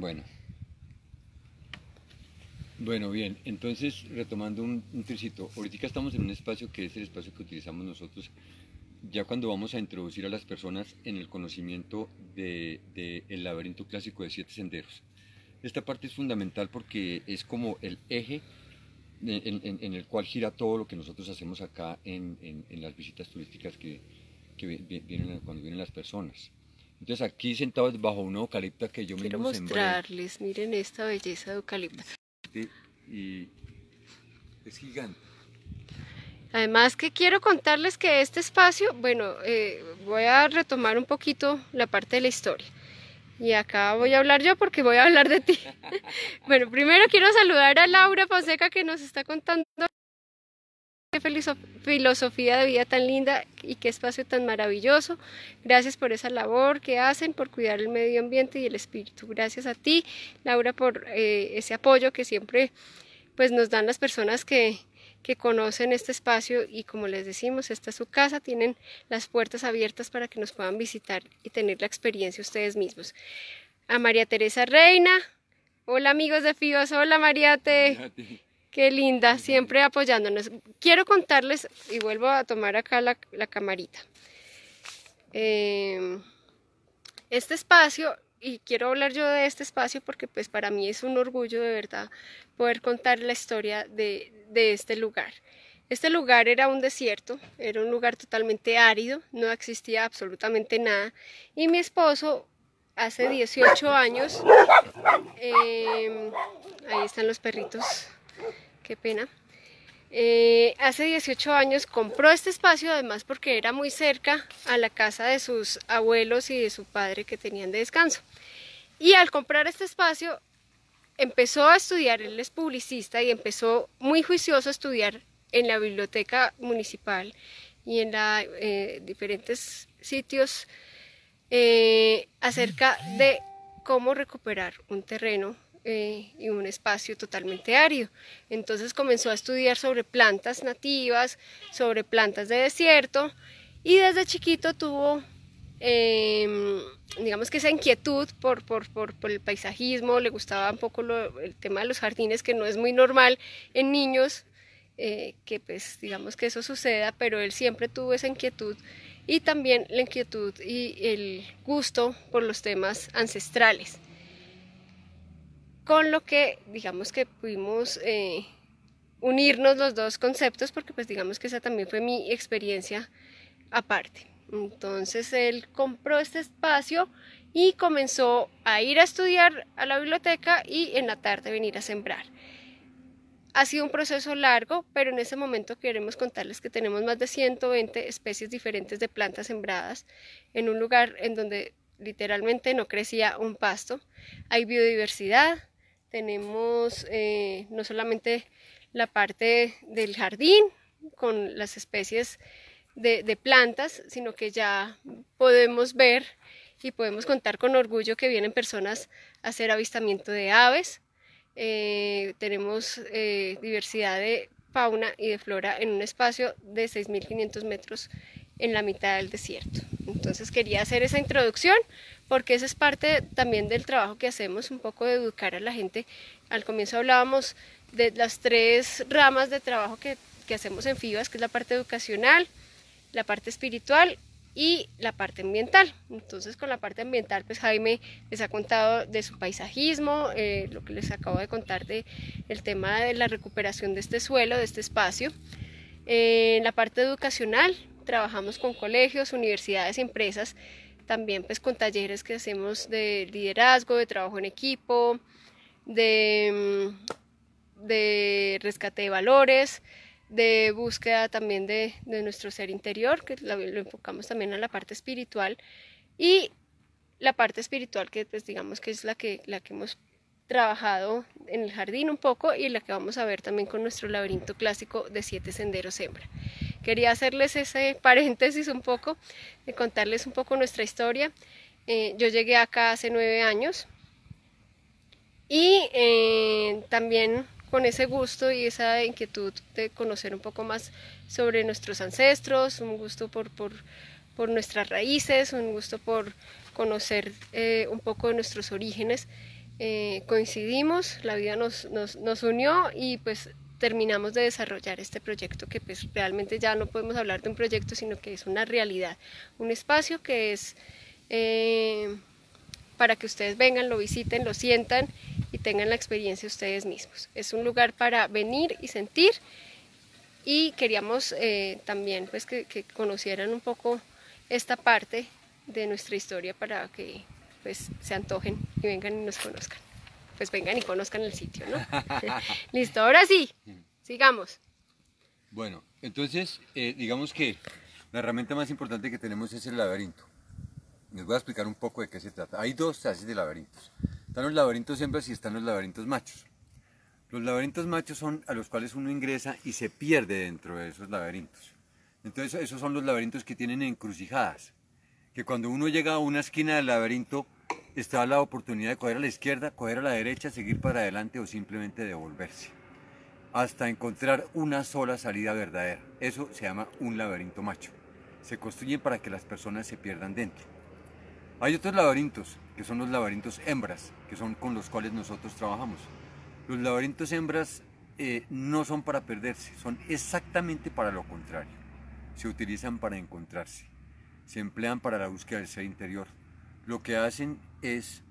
Bueno, bien, entonces retomando un tricito, ahorita estamos en un espacio que es el espacio que utilizamos nosotros ya cuando vamos a introducir a las personas en el conocimiento del laberinto clásico de 7 senderos. Esta parte es fundamental porque es como el eje en el cual gira todo lo que nosotros hacemos acá en las visitas turísticas que vienen cuando vienen las personas. Entonces aquí sentados bajo una eucalipta que yo mismo sembré. Quiero mostrarles, miren esta belleza de eucalipta. Y es gigante. Además que quiero contarles que este espacio, bueno, voy a retomar un poquito la parte de la historia. Y acá voy a hablar yo porque voy a hablar de ti. Bueno, primero quiero saludar a Laura Fonseca que nos está contando qué filosofía de vida tan linda y qué espacio tan maravilloso. Gracias por esa labor que hacen, por cuidar el medio ambiente y el espíritu. Gracias a ti, Laura, por ese apoyo que siempre pues, nos dan las personas que conocen este espacio y como les decimos, esta es su casa, tienen las puertas abiertas para que nos puedan visitar y tener la experiencia ustedes mismos. A María Teresa Reina, hola amigos de FIBAS, hola Mariate, qué linda, siempre apoyándonos. Quiero contarles, y vuelvo a tomar acá la camarita, este espacio, y quiero hablar yo de este espacio porque pues para mí es un orgullo de verdad poder contar la historia de este lugar. Este lugar era un desierto, era un lugar totalmente árido, no existía absolutamente nada y mi esposo hace 18 años, ahí están los perritos, qué pena, hace 18 años compró este espacio además porque era muy cerca a la casa de sus abuelos y de su padre que tenían de descanso. Y al comprar este espacio empezó a estudiar, él es publicista y empezó muy juicioso a estudiar en la biblioteca municipal y en diferentes sitios acerca de cómo recuperar un terreno y un espacio totalmente árido. Entonces comenzó a estudiar sobre plantas nativas, sobre plantas de desierto y desde chiquito tuvo digamos que esa inquietud por el paisajismo, le gustaba un poco el tema de los jardines, que no es muy normal en niños, que pues digamos que eso suceda, pero él siempre tuvo esa inquietud y también la inquietud y el gusto por los temas ancestrales, con lo que digamos que pudimos unirnos los dos conceptos, porque pues digamos que esa también fue mi experiencia aparte. Entonces él compró este espacio y comenzó a ir a estudiar a la biblioteca y en la tarde venir a sembrar. Ha sido un proceso largo, pero en ese momento queremos contarles que tenemos más de 120 especies diferentes de plantas sembradas en un lugar en donde literalmente no crecía un pasto. Hay biodiversidad, tenemos no solamente la parte del jardín con las especies de plantas, sino que ya podemos ver y podemos contar con orgullo que vienen personas a hacer avistamiento de aves. Tenemos diversidad de fauna y de flora en un espacio de 6.500 metros en la mitad del desierto. Entonces quería hacer esa introducción porque eso es parte también del trabajo que hacemos, un poco de educar a la gente. Al comienzo hablábamos de las 3 ramas de trabajo que hacemos en FIBAS, que es la parte educacional, la parte espiritual y la parte ambiental. Entonces con la parte ambiental pues Jaime les ha contado de su paisajismo, lo que les acabo de contar de el tema de la recuperación de este suelo, de este espacio. En la parte educacional trabajamos con colegios, universidades y empresas, también pues con talleres que hacemos de liderazgo, de trabajo en equipo, de rescate de valores, de búsqueda también de nuestro ser interior, que lo enfocamos también a la parte espiritual, y la parte espiritual que pues digamos que es la que hemos trabajado en el jardín un poco y la que vamos a ver también con nuestro laberinto clásico de 7 senderos hembra. Quería hacerles ese paréntesis un poco, de contarles un poco nuestra historia. Yo llegué acá hace 9 años y también con ese gusto y esa inquietud de conocer un poco más sobre nuestros ancestros, un gusto por nuestras raíces, un gusto por conocer un poco de nuestros orígenes. Coincidimos, la vida nos unió y pues terminamos de desarrollar este proyecto que pues realmente ya no podemos hablar de un proyecto, sino que es una realidad, un espacio que es para que ustedes vengan, lo visiten, lo sientan y tengan la experiencia ustedes mismos. Es un lugar para venir y sentir, y queríamos también pues que conocieran un poco esta parte de nuestra historia para que pues se antojen y vengan y nos conozcan. Pues vengan y conozcan el sitio, ¿no? Listo, ahora sí, sigamos. Bueno, entonces digamos que la herramienta más importante que tenemos es el laberinto. Les voy a explicar un poco de qué se trata. Hay dos clases de laberintos. Están los laberintos hembras y están los laberintos machos. Los laberintos machos son a los cuales uno ingresa y se pierde dentro de esos laberintos. Entonces esos son los laberintos que tienen encrucijadas. Que cuando uno llega a una esquina del laberinto está la oportunidad de coger a la izquierda, coger a la derecha, seguir para adelante o simplemente devolverse. Hasta encontrar una sola salida verdadera. Eso se llama un laberinto macho. Se construyen para que las personas se pierdan dentro. Hay otros laberintos, que son los laberintos hembras, que son con los cuales nosotros trabajamos. Los laberintos hembras no son para perderse, son exactamente para lo contrario. Se utilizan para encontrarse, se emplean para la búsqueda del ser interior. Lo que hacen es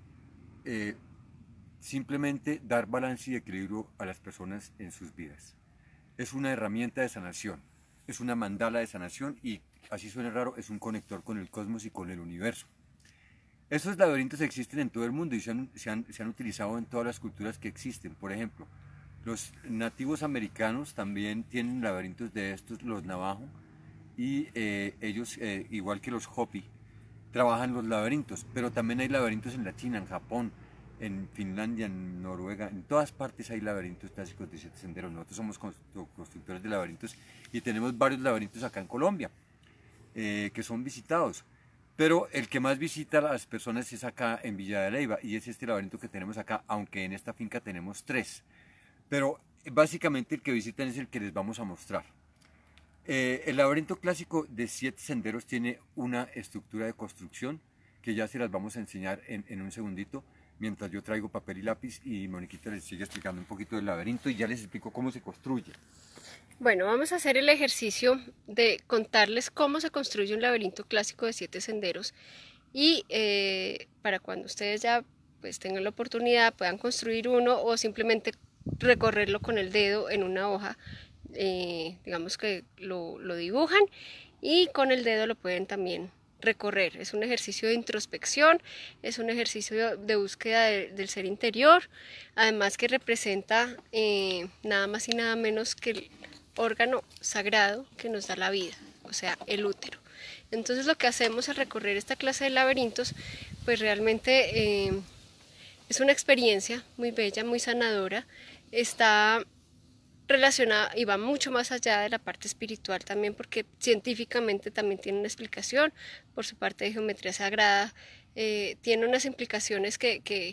simplemente dar balance y equilibrio a las personas en sus vidas. Es una herramienta de sanación, es una mandala de sanación y, así suena raro, es un conector con el cosmos y con el universo. Esos laberintos existen en todo el mundo y se han utilizado en todas las culturas que existen. Por ejemplo, los nativos americanos también tienen laberintos de estos, los navajo, y ellos, igual que los Hopi, trabajan los laberintos, pero también hay laberintos en la China, en Japón, en Finlandia, en Noruega, en todas partes hay laberintos clásicos de 7 senderos. Nosotros somos constructores de laberintos y tenemos varios laberintos acá en Colombia, que son visitados. Pero el que más visita a las personas es acá en Villa de Leyva y es este laberinto que tenemos acá, aunque en esta finca tenemos 3. Pero básicamente el que visitan es el que les vamos a mostrar. El laberinto clásico de 7 senderos tiene una estructura de construcción que ya se las vamos a enseñar en un segundito, mientras yo traigo papel y lápiz y Moniquita les sigue explicando un poquito del laberinto y ya les explico cómo se construye. Bueno, vamos a hacer el ejercicio de contarles cómo se construye un laberinto clásico de 7 senderos y para cuando ustedes ya pues tengan la oportunidad puedan construir uno o simplemente recorrerlo con el dedo en una hoja, digamos que lo dibujan y con el dedo lo pueden también recorrer. Es un ejercicio de introspección, es un ejercicio de búsqueda del ser interior, además que representa nada más y nada menos que el órgano sagrado que nos da la vida, o sea, el útero. Entonces lo que hacemos al recorrer esta clase de laberintos, pues realmente es una experiencia muy bella, muy sanadora, está relacionada y va mucho más allá de la parte espiritual también, porque científicamente también tiene una explicación, por su parte de geometría sagrada, tiene unas implicaciones que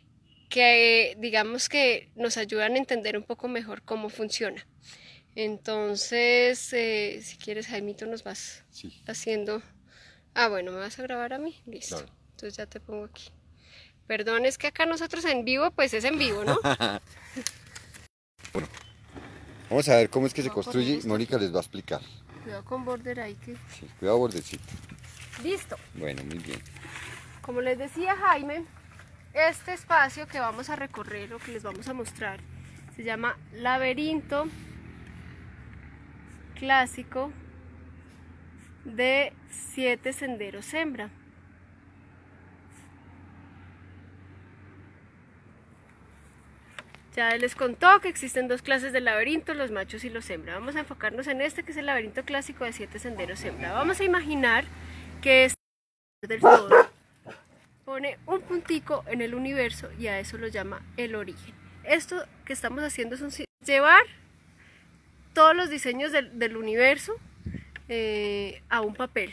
digamos que nos ayudan a entender un poco mejor cómo funciona. Entonces, si quieres, Jaimito, nos vas haciendo... Ah, bueno, ¿me vas a grabar a mí? Listo. Claro. Entonces ya te pongo aquí. Perdón, es que acá nosotros en vivo, pues es en vivo, ¿no? Bueno, vamos a ver cómo es que se construye. Mónica les va a explicar. Cuidado con border ahí que... Sí, cuidado bordecito. Listo. Bueno, muy bien. Como les decía Jaime, este espacio que vamos a recorrer o que les vamos a mostrar se llama laberinto clásico de 7 senderos hembra. Ya les contó que existen 2 clases de laberinto, los machos y los hembra. Vamos a enfocarnos en este que es el laberinto clásico de 7 senderos hembra. Vamos a imaginar que es del todo, pone un puntico en el universo y a eso lo llama el origen. Esto que estamos haciendo es llevar todos los diseños del universo a un papel.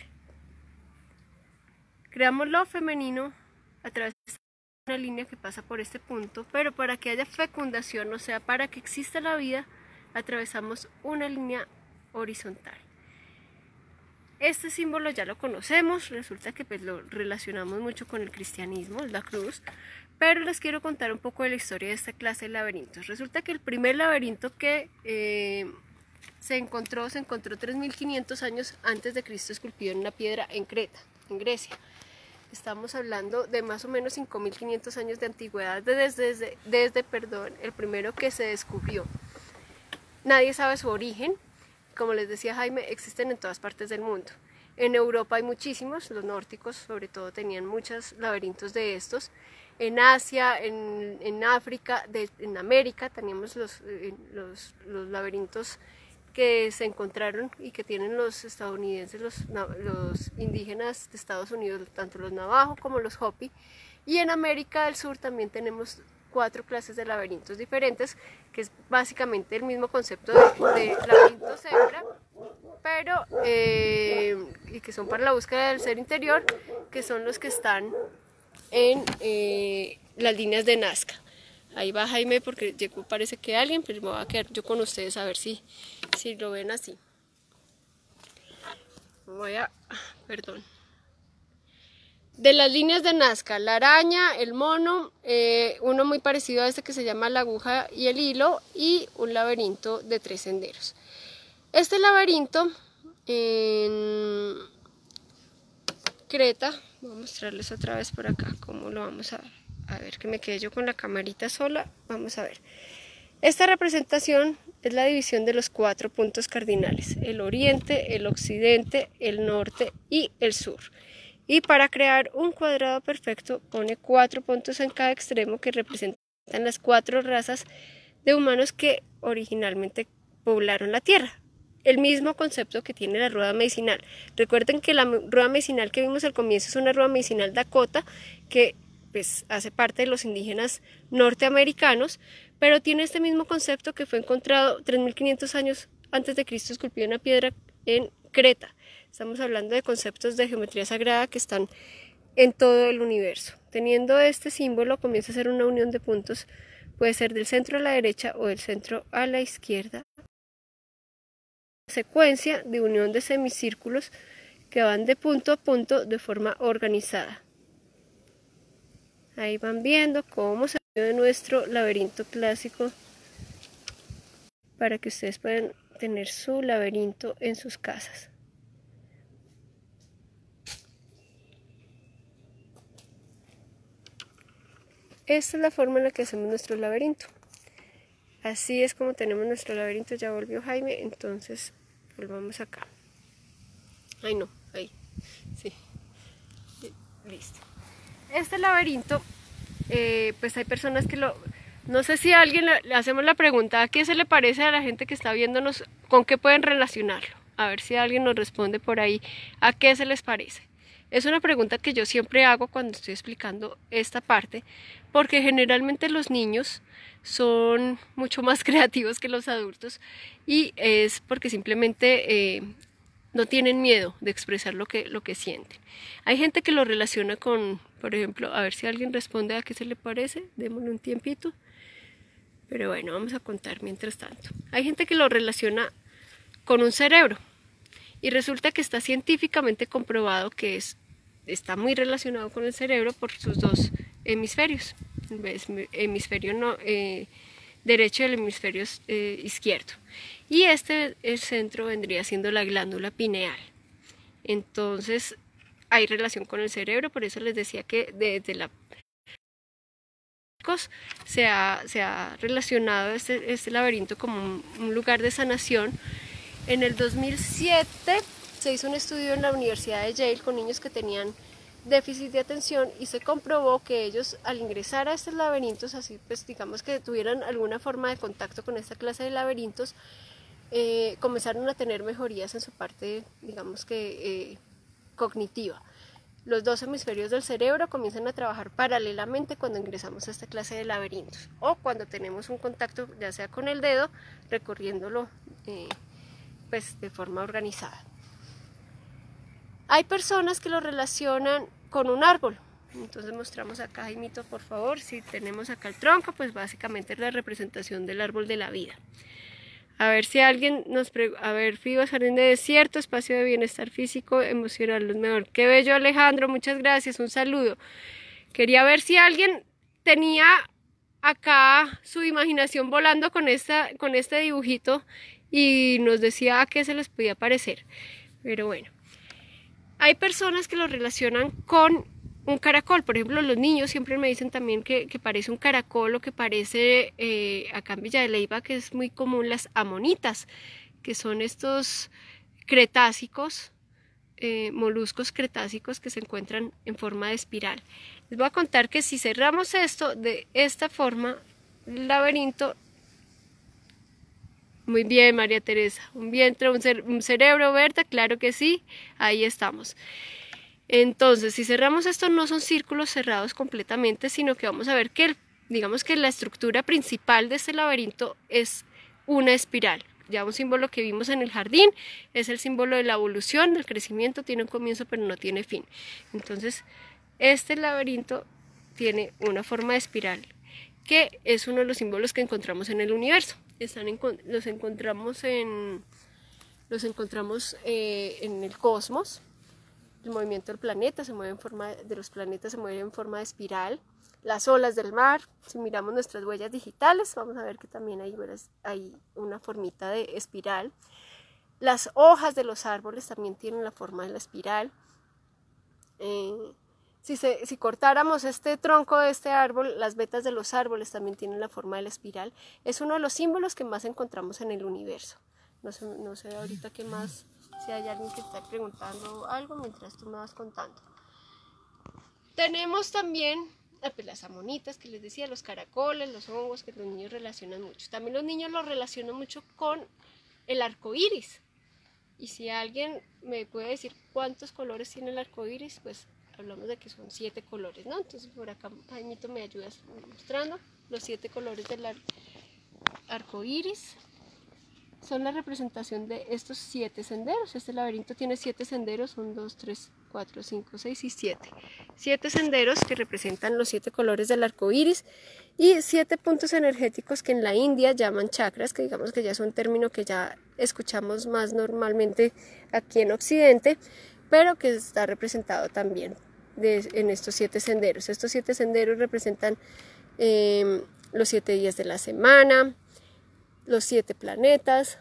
Creamos lo femenino a través de una línea que pasa por este punto, pero para que haya fecundación, o sea, para que exista la vida, atravesamos una línea horizontal. Este símbolo ya lo conocemos, resulta que pues lo relacionamos mucho con el cristianismo, es la cruz, pero les quiero contar un poco de la historia de esta clase de laberintos. Resulta que el primer laberinto que se encontró 3.500 años antes de Cristo, esculpido en una piedra en Creta, en Grecia. Estamos hablando de más o menos 5.500 años de antigüedad desde el primero que se descubrió. Nadie sabe su origen. Como les decía Jaime, existen en todas partes del mundo. En Europa hay muchísimos, los nórdicos sobre todo tenían muchos laberintos de estos. En Asia, en África, en América teníamos los laberintos que se encontraron y que tienen los estadounidenses, los indígenas de Estados Unidos, tanto los navajo como los hopi. Y en América del Sur también tenemos 4 clases de laberintos diferentes, que es básicamente el mismo concepto de laberinto hembra, pero y que son para la búsqueda del ser interior, que son los que están en las líneas de Nazca. Ahí va Jaime porque llegó, parece que alguien, pero me voy a quedar yo con ustedes a ver si lo ven así. Perdón. De las líneas de Nazca, la araña, el mono, uno muy parecido a este que se llama la aguja y el hilo, y un laberinto de 3 senderos. Este laberinto en Creta, voy a mostrarles otra vez por acá cómo lo vamos a ver, que me quedé yo con la camarita sola. Vamos a ver. Esta representación es la división de los 4 puntos cardinales: el oriente, el occidente, el norte y el sur. Y para crear un cuadrado perfecto pone 4 puntos en cada extremo que representan las 4 razas de humanos que originalmente poblaron la Tierra. El mismo concepto que tiene la rueda medicinal. Recuerden que la rueda medicinal que vimos al comienzo es una rueda medicinal Dakota que pues hace parte de los indígenas norteamericanos, pero tiene este mismo concepto que fue encontrado 3.500 años antes de Cristo, esculpido en una piedra en Creta. Estamos hablando de conceptos de geometría sagrada que están en todo el universo. Teniendo este símbolo comienza a ser una unión de puntos, puede ser del centro a la derecha o del centro a la izquierda. Secuencia de unión de semicírculos que van de punto a punto de forma organizada. Ahí van viendo cómo se ve nuestro laberinto clásico para que ustedes puedan tener su laberinto en sus casas. Esta es la forma en la que hacemos nuestro laberinto. Así es como tenemos nuestro laberinto. Ya volvió Jaime, entonces volvamos acá. Ay no, ahí, sí, listo. Este laberinto, pues hay personas que no sé si a alguien le hacemos la pregunta, ¿a qué se le parece a la gente que está viéndonos? ¿Con qué pueden relacionarlo? A ver si alguien nos responde por ahí, ¿a qué se les parece? Es una pregunta que yo siempre hago cuando estoy explicando esta parte, porque generalmente los niños son mucho más creativos que los adultos y es porque simplemente no tienen miedo de expresar lo que sienten. Hay gente que lo relaciona con, por ejemplo, a ver si alguien responde a qué se le parece, démosle un tiempito. Pero bueno, vamos a contar mientras tanto. Hay gente que lo relaciona con un cerebro y resulta que está científicamente comprobado que está muy relacionado con el cerebro por sus 2 hemisferios, hemisferio derecho y el hemisferio izquierdo. Y el centro vendría siendo la glándula pineal. Entonces hay relación con el cerebro, por eso les decía que desde la se ha relacionado este laberinto como un lugar de sanación. En el 2007 se hizo un estudio en la Universidad de Yale con niños que tenían déficit de atención y se comprobó que ellos al ingresar a estos laberintos, así pues digamos que tuvieran alguna forma de contacto con esta clase de laberintos, comenzaron a tener mejorías en su parte, digamos que cognitiva. los dos hemisferios del cerebro comienzan a trabajar paralelamente cuando ingresamos a esta clase de laberintos o cuando tenemos un contacto ya sea con el dedo recorriéndolo pues de forma organizada. Hay personas que lo relacionan con un árbol. Entonces mostramos acá, Jaimito, por favor, si tenemos acá el tronco, pues básicamente es la representación del árbol de la vida. A ver si alguien nos pregunta, a ver, Fibas, jardín de desierto, espacio de bienestar físico, emocional, luz mejor. Qué bello, Alejandro, muchas gracias, un saludo. Quería ver si alguien tenía acá su imaginación volando con este dibujito y nos decía a qué se les podía parecer. Pero bueno, hay personas que lo relacionan con un caracol. Por ejemplo, los niños siempre me dicen también que parece un caracol o que parece acá en Villa de Leyva, que es muy común, las amonitas, que son estos cretácicos, moluscos cretácicos que se encuentran en forma de espiral. Les voy a contar que si cerramos esto de esta forma, el laberinto, muy bien, María Teresa, un vientre, un cerebro, Berta, claro que sí, ahí estamos. Entonces, si cerramos esto, no son círculos cerrados completamente, sino que vamos a ver que, digamos que la estructura principal de este laberinto es una espiral. Ya un símbolo que vimos en el jardín es el símbolo de la evolución, del crecimiento, tiene un comienzo pero no tiene fin. Entonces, este laberinto tiene una forma de espiral, que es uno de los símbolos que encontramos en el universo. Los encontramos en el cosmos. El movimiento del planeta se mueve de los planetas se mueve en forma de espiral. Las olas del mar, si miramos nuestras huellas digitales, vamos a ver que también hay una formita de espiral. Las hojas de los árboles también tienen la forma de la espiral. Si cortáramos este tronco de este árbol, las vetas de los árboles también tienen la forma de la espiral. Es uno de los símbolos que más encontramos en el universo. No sé ahorita qué más, si hay alguien que está preguntando algo mientras tú me vas contando. Tenemos también pues, las amonitas que les decía, los caracoles, los hongos que los niños relacionan mucho. También los niños lo relacionan mucho con el arco iris. Y si alguien me puede decir cuántos colores tiene el arco iris, pues hablamos de que son 7 colores, ¿no? Entonces por acá, Jaimito, me ayudas mostrando los 7 colores del arco iris. Son la representación de estos 7 senderos. Este laberinto tiene 7 senderos, 1, 2, 3, 4, 5, 6 y 7. 7 senderos que representan los 7 colores del arco iris y 7 puntos energéticos que en la India llaman chakras, que digamos que ya es un término que ya escuchamos más normalmente aquí en Occidente, pero que está representado también en estos 7 senderos. Estos 7 senderos representan los 7 días de la semana, los 7 planetas.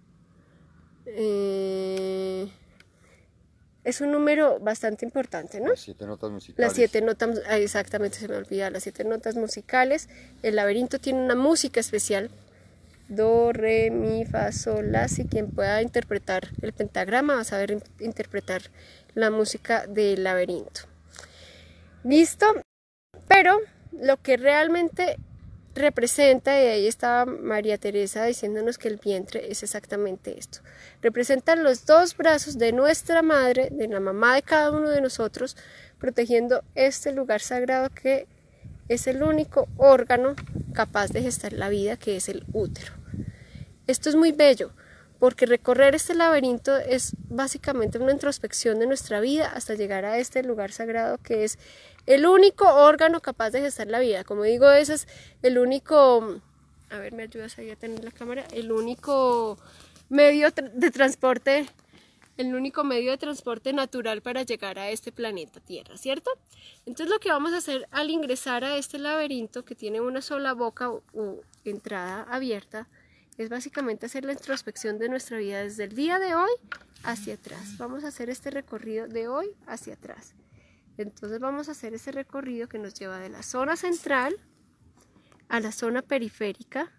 Es un número bastante importante, ¿no? Las 7 notas musicales. Las 7 notas, exactamente, se me olvidaba, las 7 notas musicales. El laberinto tiene una música especial. Do, re, mi, fa, sol, la, si. Quien pueda interpretar el pentagrama va a saber interpretar la música del laberinto. ¿Listo? Pero lo que realmente representa, y ahí estaba María Teresa diciéndonos que el vientre es exactamente esto. Representan los 2 brazos de nuestra madre, de la mamá de cada uno de nosotros, protegiendo este lugar sagrado que es el único órgano capaz de gestar la vida, que es el útero. Esto es muy bello, porque recorrer este laberinto es básicamente una introspección de nuestra vida hasta llegar a este lugar sagrado que es el único órgano capaz de gestar la vida. Como digo, ese es el único, a ver, me ayudas ahí a tener la cámara, el único medio de transporte natural para llegar a este planeta Tierra, ¿cierto? Entonces lo que vamos a hacer al ingresar a este laberinto que tiene una sola boca o entrada abierta es básicamente hacer la introspección de nuestra vida desde el día de hoy hacia atrás. Vamos a hacer este recorrido de hoy hacia atrás. Entonces vamos a hacer ese recorrido que nos lleva de la zona central a la zona periférica.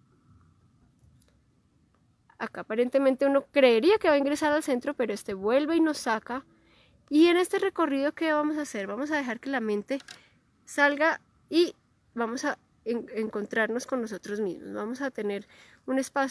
Acá aparentemente uno creería que va a ingresar al centro, pero este vuelve y nos saca. Y en este recorrido, ¿qué vamos a hacer? Vamos a dejar que la mente salga y vamos a encontrarnos con nosotros mismos. Vamos a tener un espacio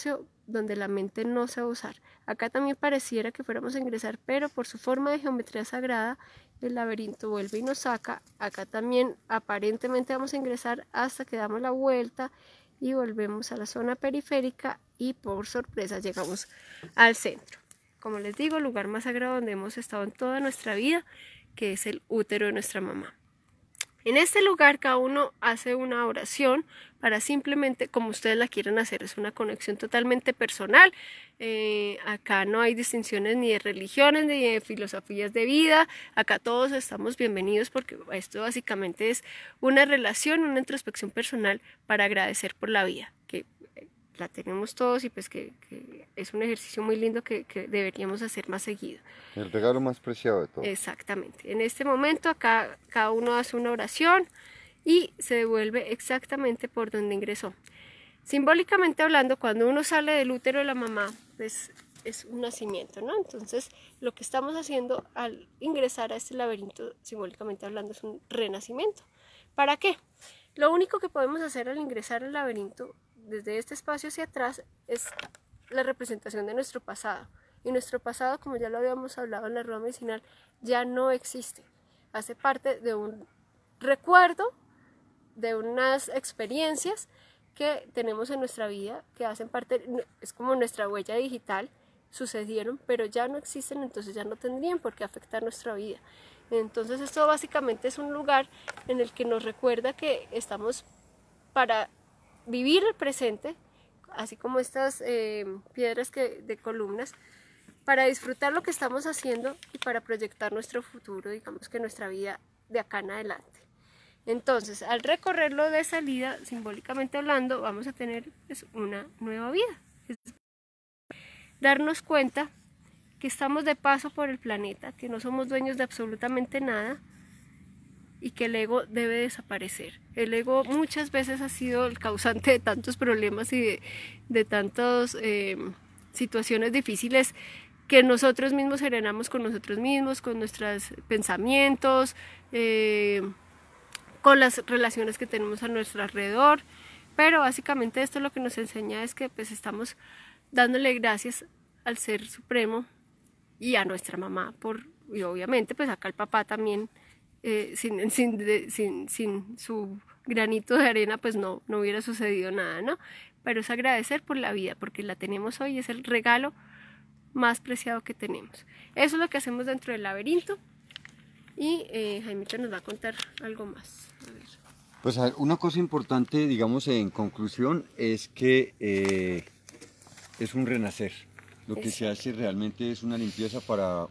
donde la mente no se va a usar. Acá también pareciera que fuéramos a ingresar, pero por su forma de geometría sagrada, el laberinto vuelve y nos saca. Acá también aparentemente vamos a ingresar hasta que damos la vuelta y volvemos a la zona periférica y por sorpresa llegamos al centro. Como les digo, el lugar más sagrado donde hemos estado en toda nuestra vida, que es el útero de nuestra mamá. En este lugar cada uno hace una oración para simplemente, como ustedes la quieran hacer, es una conexión totalmente personal. Acá no hay distinciones ni de religiones ni de filosofías de vida. Acá todos estamos bienvenidos porque esto básicamente es una relación, una introspección personal para agradecer por la vida, que la tenemos todos y pues que es un ejercicio muy lindo que deberíamos hacer más seguido. El regalo más preciado de todos. Exactamente. En este momento acá cada uno hace una oración y se devuelve exactamente por donde ingresó. Simbólicamente hablando, cuando uno sale del útero de la mamá, pues es un nacimiento, ¿no? Entonces lo que estamos haciendo al ingresar a este laberinto, simbólicamente hablando, es un renacimiento. ¿Para qué? Lo único que podemos hacer al ingresar al laberinto desde este espacio hacia atrás es la representación de nuestro pasado. Y nuestro pasado, como ya lo habíamos hablado en la rueda medicinal, ya no existe. Hace parte de un recuerdo, de unas experiencias que tenemos en nuestra vida, que hacen parte, es como nuestra huella digital, sucedieron, pero ya no existen, entonces ya no tendrían por qué afectar nuestra vida. Entonces esto básicamente es un lugar en el que nos recuerda que estamos para vivir el presente, así como estas piedras de columnas, para disfrutar lo que estamos haciendo y para proyectar nuestro futuro, digamos que nuestra vida de acá en adelante. Entonces, al recorrerlo de salida, simbólicamente hablando, vamos a tener pues, una nueva vida. Es darnos cuenta que estamos de paso por el planeta, que no somos dueños de absolutamente nada y que el ego debe desaparecer. El ego muchas veces ha sido el causante de tantos problemas y de tantas situaciones difíciles que nosotros mismos generamos con nosotros mismos, con nuestros pensamientos, con las relaciones que tenemos a nuestro alrededor. Pero básicamente esto lo que nos enseña es que pues estamos dándole gracias al Ser Supremo y a nuestra mamá y obviamente pues acá el papá también sin su granito de arena pues no hubiera sucedido nada, ¿no? Pero es agradecer por la vida porque la tenemos hoy, es el regalo más preciado que tenemos. Eso es lo que hacemos dentro del laberinto y Jaimito nos va a contar algo más. A ver. Pues una cosa importante, digamos, en conclusión, es que es un renacer. Lo que se hace realmente es una limpieza para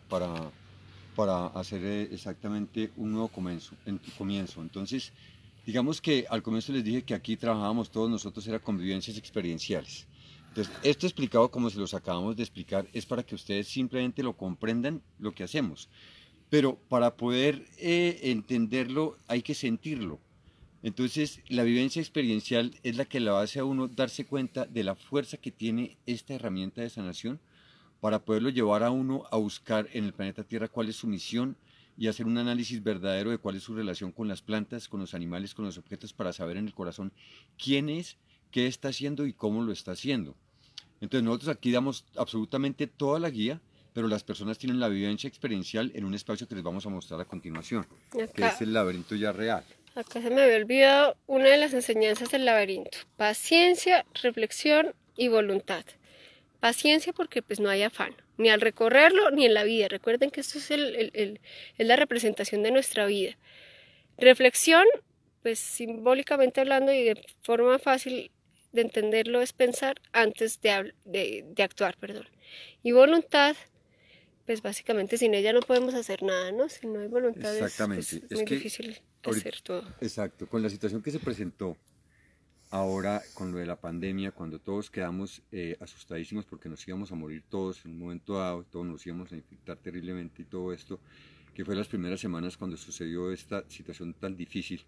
hacer exactamente un nuevo comienzo. Entonces, digamos que al comienzo les dije que aquí trabajábamos todos nosotros, era convivencias experienciales. Entonces, esto explicado como se los acabamos de explicar es para que ustedes simplemente lo comprendan lo que hacemos. Pero para poder entenderlo hay que sentirlo. Entonces, la vivencia experiencial es la que le hace a uno darse cuenta de la fuerza que tiene esta herramienta de sanación para poderlo llevar a uno a buscar en el planeta Tierra cuál es su misión y hacer un análisis verdadero de cuál es su relación con las plantas, con los animales, con los objetos, para saber en el corazón quién es, qué está haciendo y cómo lo está haciendo. Entonces nosotros aquí damos absolutamente toda la guía, pero las personas tienen la vivencia experiencial en un espacio que les vamos a mostrar a continuación, que es el laberinto ya real. Acá se me había olvidado una de las enseñanzas del laberinto: paciencia, reflexión y voluntad. Paciencia porque pues no hay afán, ni al recorrerlo ni en la vida. Recuerden que esto es la representación de nuestra vida. Reflexión, pues simbólicamente hablando y de forma fácil de entenderlo, es pensar antes de actuar, perdón. Y voluntad, pues básicamente sin ella no podemos hacer nada, ¿no? Si no hay voluntad es muy difícil hacer todo. Exacto, con la situación que se presentó ahora con lo de la pandemia, cuando todos quedamos asustadísimos porque nos íbamos a morir todos en un momento dado, todos nos íbamos a infectar terriblemente y todo esto, que fue las primeras semanas cuando sucedió esta situación tan difícil,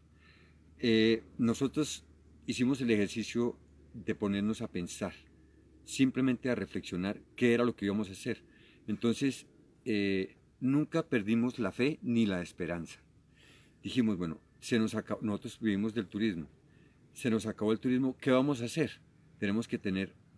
nosotros hicimos el ejercicio de ponernos a pensar, simplemente a reflexionar qué era lo que íbamos a hacer. Entonces, nunca perdimos la fe ni la esperanza. Dijimos, bueno, nosotros vivimos del turismo, se nos acabó el turismo, ¿qué vamos a hacer? Tenemos que tener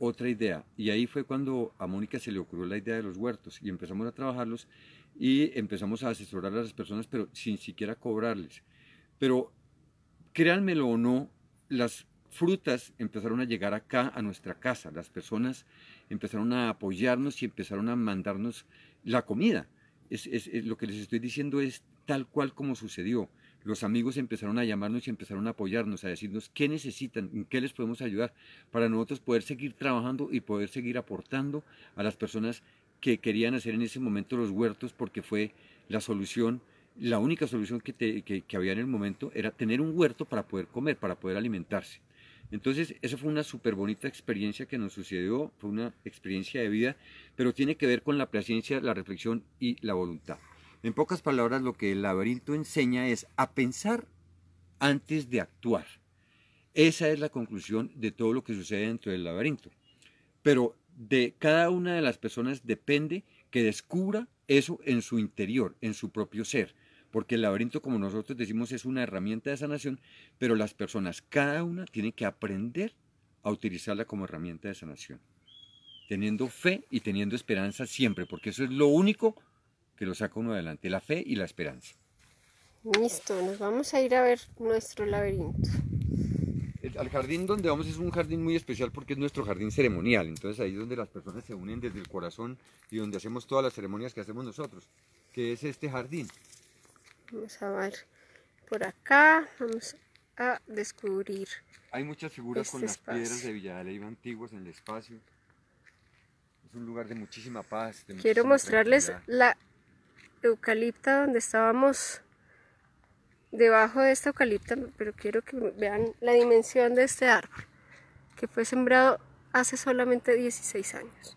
otra idea. Y ahí fue cuando a Mónica se le ocurrió la idea de los huertos y empezamos a trabajarlos y empezamos a asesorar a las personas, pero sin siquiera cobrarles. Pero créanmelo o no, las frutas empezaron a llegar acá a nuestra casa, las personas empezaron a apoyarnos y empezaron a mandarnos la comida. Lo que les estoy diciendo es tal cual como sucedió. Los amigos empezaron a llamarnos y empezaron a apoyarnos, a decirnos qué necesitan, en qué les podemos ayudar, para nosotros poder seguir trabajando y poder seguir aportando a las personas que querían hacer en ese momento los huertos, porque fue la solución, la única solución que había en el momento era tener un huerto para poder comer, para poder alimentarse. Entonces, esa fue una súper bonita experiencia que nos sucedió, fue una experiencia de vida, pero tiene que ver con la paciencia, la reflexión y la voluntad. En pocas palabras, lo que el laberinto enseña es a pensar antes de actuar. Esa es la conclusión de todo lo que sucede dentro del laberinto. Pero de cada una de las personas depende que descubra eso en su interior, en su propio ser. Porque el laberinto, como nosotros decimos, es una herramienta de sanación, pero las personas, cada una, tiene que aprender a utilizarla como herramienta de sanación. Teniendo fe y teniendo esperanza siempre, porque eso es lo único que lo saca uno adelante, la fe y la esperanza. Listo, nos vamos a ir a ver nuestro laberinto. Al jardín donde vamos es un jardín muy especial porque es nuestro jardín ceremonial, entonces ahí es donde las personas se unen desde el corazón y donde hacemos todas las ceremonias que hacemos nosotros, que es este jardín. Vamos a ver por acá, vamos a descubrir. Hay muchas figuras este con las espacio. piedras de Villa de Leyva antiguas en el espacio. Es un lugar de muchísima paz. Quiero mostrarles la eucalipta donde estábamos debajo de esta eucalipta, pero quiero que vean la dimensión de este árbol, que fue sembrado hace solamente 16 años.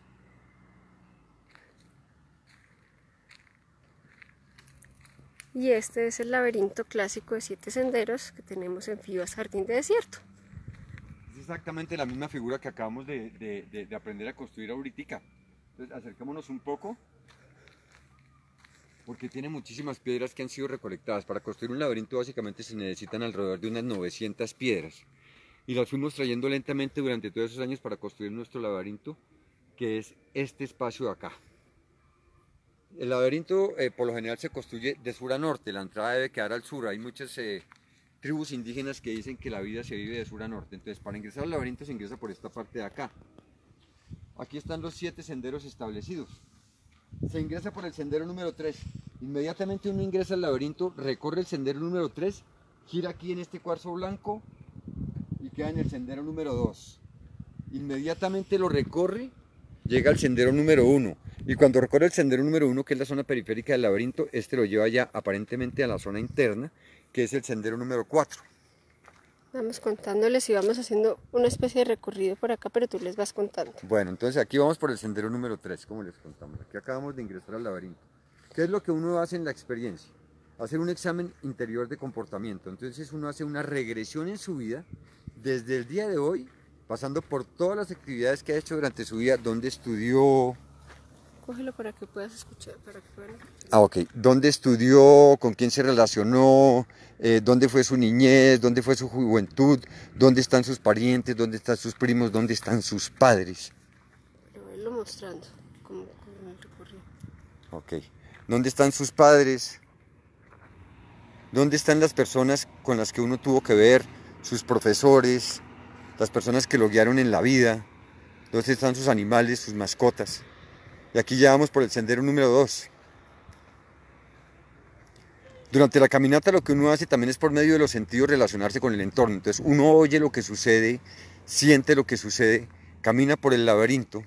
Y este es el laberinto clásico de 7 senderos que tenemos en Fibas Jardín de Desierto. Es exactamente la misma figura que acabamos de aprender a construir ahorita. Entonces acerquémonos un poco, porque tiene muchísimas piedras que han sido recolectadas. Para construir un laberinto básicamente se necesitan alrededor de unas 900 piedras. Y las fuimos trayendo lentamente durante todos esos años para construir nuestro laberinto, que es este espacio de acá. El laberinto por lo general se construye de sur a norte, la entrada debe quedar al sur. Hay muchas tribus indígenas que dicen que la vida se vive de sur a norte. Entonces para ingresar al laberinto se ingresa por esta parte de acá. Aquí están los 7 senderos establecidos. Se ingresa por el sendero número 3. Inmediatamente uno ingresa al laberinto, recorre el sendero número 3, gira aquí en este cuarzo blanco y queda en el sendero número 2. Inmediatamente lo recorre, llega al sendero número 1. Y cuando recorre el sendero número 1, que es la zona periférica del laberinto, este lo lleva ya aparentemente a la zona interna, que es el sendero número 4. Vamos contándoles y vamos haciendo una especie de recorrido por acá, pero tú les vas contando. Bueno, entonces aquí vamos por el sendero número 3, como les contamos. Aquí acabamos de ingresar al laberinto. ¿Qué es lo que uno hace en la experiencia? Hacer un examen interior de comportamiento. Entonces uno hace una regresión en su vida, desde el día de hoy, pasando por todas las actividades que ha hecho durante su vida, dónde estudió. Cógelo para que puedas escuchar, para que puedan escuchar. Ok. ¿Dónde estudió? ¿Con quién se relacionó? ¿Dónde fue su niñez? ¿Dónde fue su juventud? ¿Dónde están sus parientes? ¿Dónde están sus primos? ¿Dónde están sus padres? Pero verlo mostrando, como en el recorrido. Ok. ¿Dónde están sus padres? ¿Dónde están las personas con las que uno tuvo que ver? Sus profesores, las personas que lo guiaron en la vida. ¿Dónde están sus animales, sus mascotas? Y aquí ya vamos por el sendero número 2. Durante la caminata lo que uno hace también es por medio de los sentidos relacionarse con el entorno. Entonces uno oye lo que sucede, siente lo que sucede, camina por el laberinto.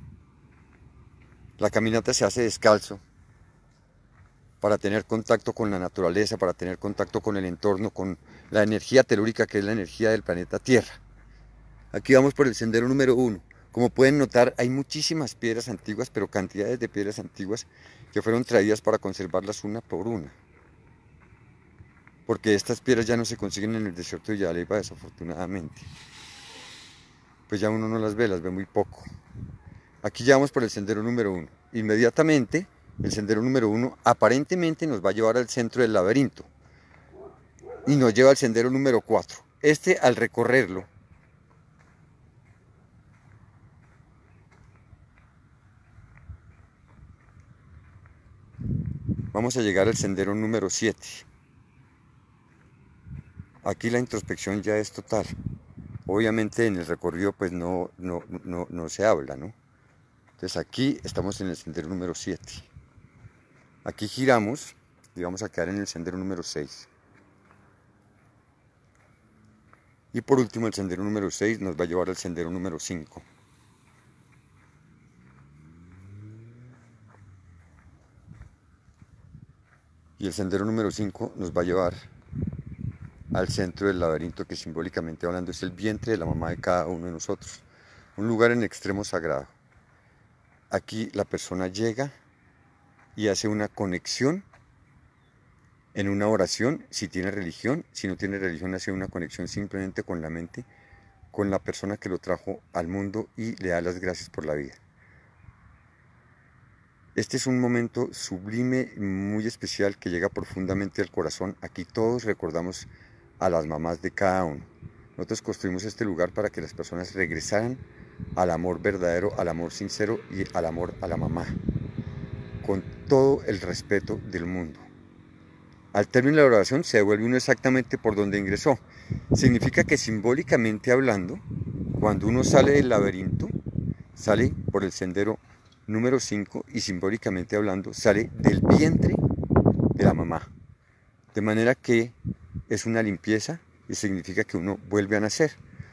La caminata se hace descalzo para tener contacto con la naturaleza, para tener contacto con el entorno, con la energía telúrica que es la energía del planeta Tierra. Aquí vamos por el sendero número 1. Como pueden notar, hay muchísimas piedras antiguas, pero cantidades de piedras antiguas que fueron traídas para conservarlas una por una. Porque estas piedras ya no se consiguen en el desierto de Villa de Leyva, desafortunadamente. Pues ya uno no las ve muy poco. Aquí ya vamos por el sendero número 1. Inmediatamente, el sendero número 1 aparentemente nos va a llevar al centro del laberinto. Y nos lleva al sendero número 4. Este, al recorrerlo, Vamos a llegar al sendero número 7. Aquí la introspección ya es total. Obviamente en el recorrido pues no se habla, ¿no? Entonces aquí estamos en el sendero número 7. Aquí giramos y vamos a quedar en el sendero número 6. Y por último el sendero número 6 nos va a llevar al sendero número 5. Y el sendero número 5 nos va a llevar al centro del laberinto, que simbólicamente hablando es el vientre de la mamá de cada uno de nosotros. Un lugar en extremo sagrado. Aquí la persona llega y hace una conexión en una oración, si tiene religión. Si no tiene religión, hace una conexión simplemente con la mente, con la persona que lo trajo al mundo y le da las gracias por la vida. Este es un momento sublime, muy especial, que llega profundamente al corazón. Aquí todos recordamos a las mamás de cada uno. Nosotros construimos este lugar para que las personas regresaran al amor verdadero, al amor sincero y al amor a la mamá, con todo el respeto del mundo. Al término de la oración se devuelve uno exactamente por donde ingresó. Significa que simbólicamente hablando, cuando uno sale del laberinto, sale por el sendero número 5 y simbólicamente hablando sale del vientre de la mamá. De manera que es una limpieza y significa que uno vuelve a nacer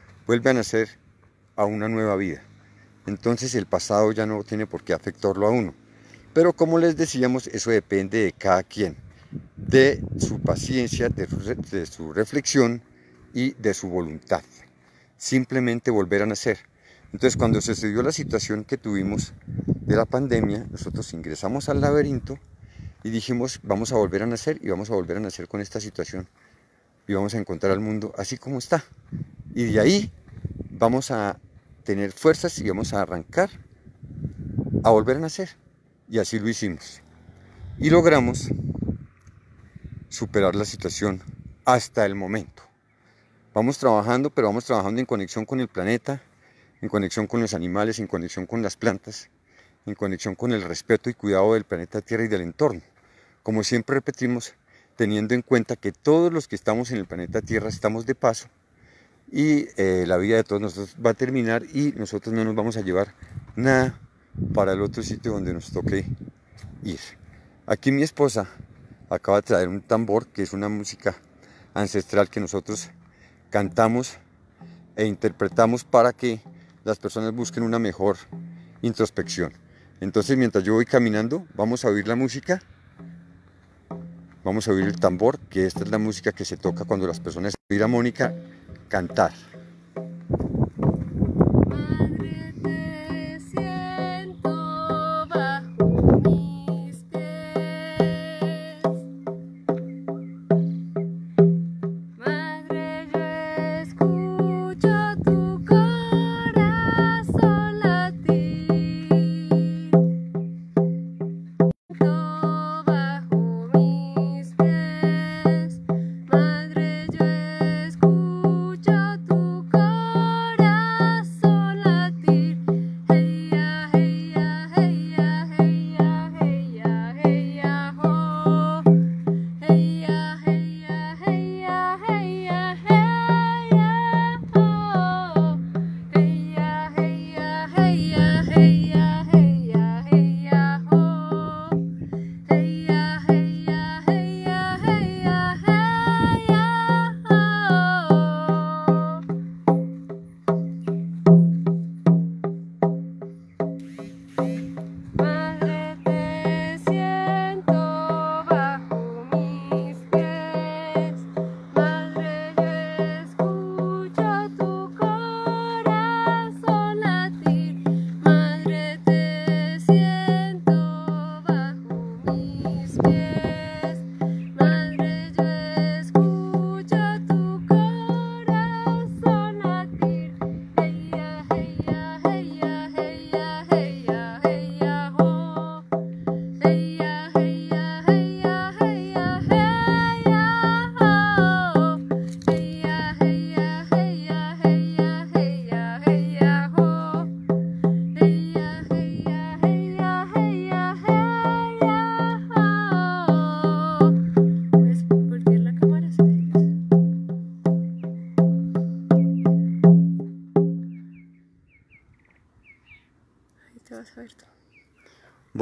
a una nueva vida. Entonces el pasado ya no tiene por qué afectarlo a uno. Pero como les decíamos, eso depende de cada quien, de su paciencia, de su reflexión y de su voluntad. Simplemente volver a nacer. Entonces cuando sucedió la situación que tuvimos de la pandemia, nosotros ingresamos al laberinto y dijimos, vamos a volver a nacer y vamos a volver a nacer con esta situación y vamos a encontrar al mundo así como está. Y de ahí vamos a tener fuerzas y vamos a arrancar a volver a nacer. Y así lo hicimos. Y logramos superar la situación hasta el momento. Vamos trabajando, pero vamos trabajando en conexión con el planeta, en conexión con los animales, en conexión con las plantas, en conexión con el respeto y cuidado del planeta Tierra y del entorno. Como siempre repetimos, teniendo en cuenta que todos los que estamos en el planeta Tierra estamos de paso y la vida de todos nosotros va a terminar y nosotros no nos vamos a llevar nada para el otro sitio donde nos toque ir. Aquí mi esposa acaba de traer un tambor, que es una música ancestral que nosotros cantamos e interpretamos para que las personas busquen una mejor introspección. Entonces mientras yo voy caminando, vamos a oír la música, vamos a oír el tambor, que esta es la música que se toca cuando las personas oír a Mónica cantar.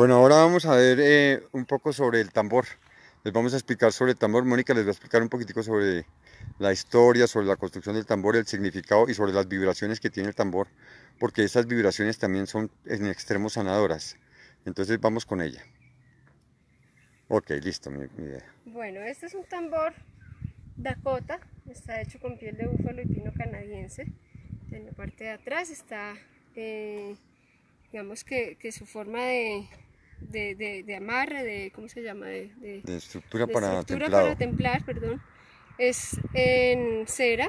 Bueno, ahora vamos a ver un poco sobre el tambor. Les vamos a explicar sobre el tambor. Mónica les va a explicar un poquitico sobre la historia, sobre la construcción del tambor, el significado y sobre las vibraciones que tiene el tambor, porque esas vibraciones también son en extremo sanadoras. Entonces vamos con ella. Ok, listo, mi idea. Bueno, este es un tambor Dakota, está hecho con piel de búfalo y pino canadiense. En la parte de atrás está, digamos que su forma de amarre, de, ¿cómo se llama? De estructura de para estructura templado. para templar, perdón, es en cera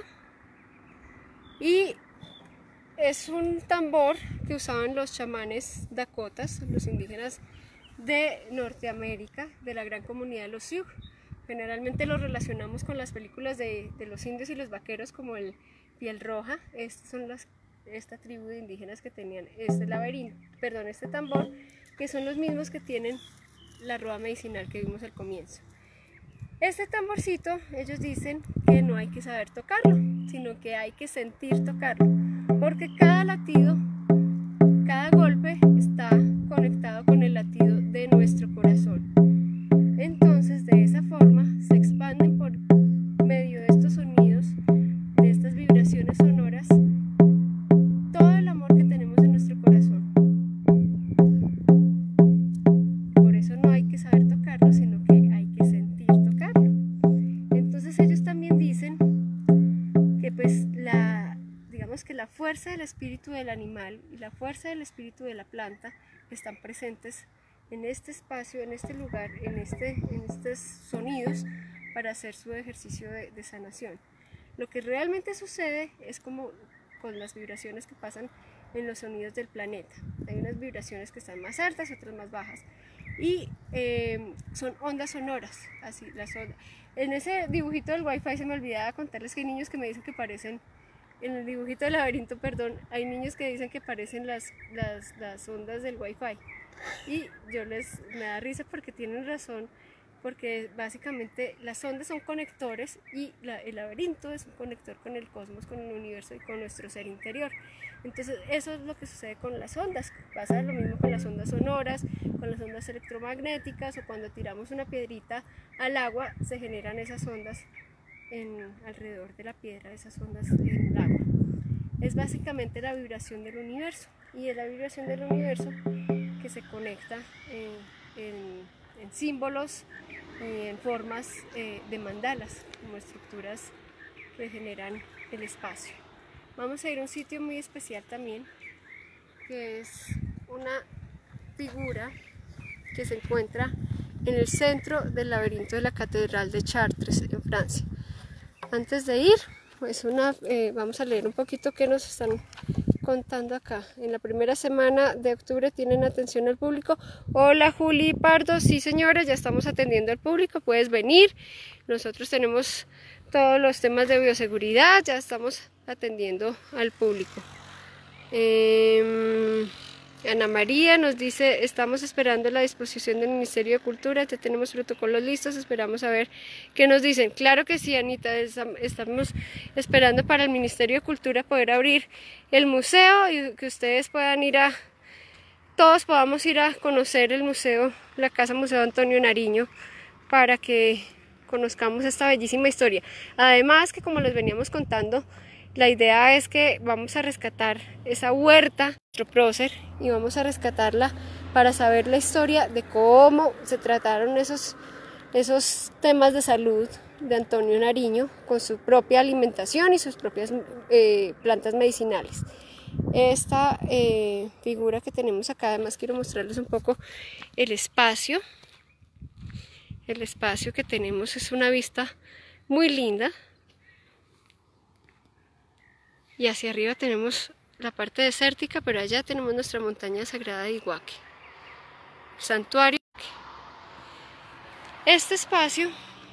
y es un tambor que usaban los chamanes dakotas, los indígenas de Norteamérica, de la gran comunidad de los Sioux. Generalmente lo relacionamos con las películas de los indios y los vaqueros como el Piel Roja. Estas son esta tribu de indígenas que tenían este laberinto, perdón, este tambor, que son los mismos que tienen la rueda medicinal que vimos al comienzo. Este tamborcito, ellos dicen que no hay que saber tocarlo, sino que hay que sentir tocarlo, porque cada latido, cada golpe está conectado con el latido de nuestro corazón. Entonces, de esa forma, se expanden por medio de estos sonidos, de estas vibraciones sonoras, todo el amor que tenemos en nuestro corazón. Por eso no hay que saber tocarlo, sino que hay que sentir tocarlo. Entonces ellos también dicen que pues digamos que la fuerza del espíritu del animal y la fuerza del espíritu de la planta están presentes en este espacio, en este lugar, en estos sonidos para hacer su ejercicio de sanación. Lo que realmente sucede es como con las vibraciones que pasan en los sonidos del planeta. Hay unas vibraciones que están más altas, otras más bajas. Y son ondas sonoras, así las ondas. En ese dibujito del Wi-Fi se me olvidaba contarles que hay niños que me dicen que parecen, en el dibujito del laberinto, perdón, hay niños que dicen que parecen las ondas del Wi-Fi. Y me da risa porque tienen razón, porque básicamente las ondas son conectores y el laberinto es un conector con el cosmos, con el universo y con nuestro ser interior. Entonces eso es lo que sucede con las ondas. Pasa lo mismo con las ondas sonoras, con las ondas electromagnéticas, o cuando tiramos una piedrita al agua se generan esas ondas alrededor de la piedra, esas ondas en el agua. Es básicamente la vibración del universo, y es la vibración del universo que se conecta en símbolos y en formas de mandalas, como estructuras que generan el espacio. Vamos a ir a un sitio muy especial también, que es una figura que se encuentra en el centro del laberinto de la Catedral de Chartres, en Francia. Antes de ir, pues vamos a leer un poquito qué nos están contando acá. En la primera semana de octubre tienen atención al público. Hola Juli Pardo, sí señora, ya estamos atendiendo al público, puedes venir. Nosotros tenemos todos los temas de bioseguridad, ya estamos atendiendo al público. Ana María nos dice, estamos esperando la disposición del Ministerio de Cultura, ya tenemos protocolos listos, esperamos a ver qué nos dicen. Claro que sí, Anita, estamos esperando para el Ministerio de Cultura poder abrir el museo y que ustedes puedan todos podamos ir a conocer el museo, la Casa Museo Antonio Nariño, para que conozcamos esta bellísima historia. Además que, como les veníamos contando, la idea es que vamos a rescatar esa huerta, nuestro prócer, y vamos a rescatarla para saber la historia de cómo se trataron esos temas de salud de Antonio Nariño con su propia alimentación y sus propias plantas medicinales. Esta figura que tenemos acá, además quiero mostrarles un poco el espacio. El espacio que tenemos es una vista muy linda. Y hacia arriba tenemos la parte desértica, pero allá tenemos nuestra montaña sagrada de Iguaque, santuario. Este espacio,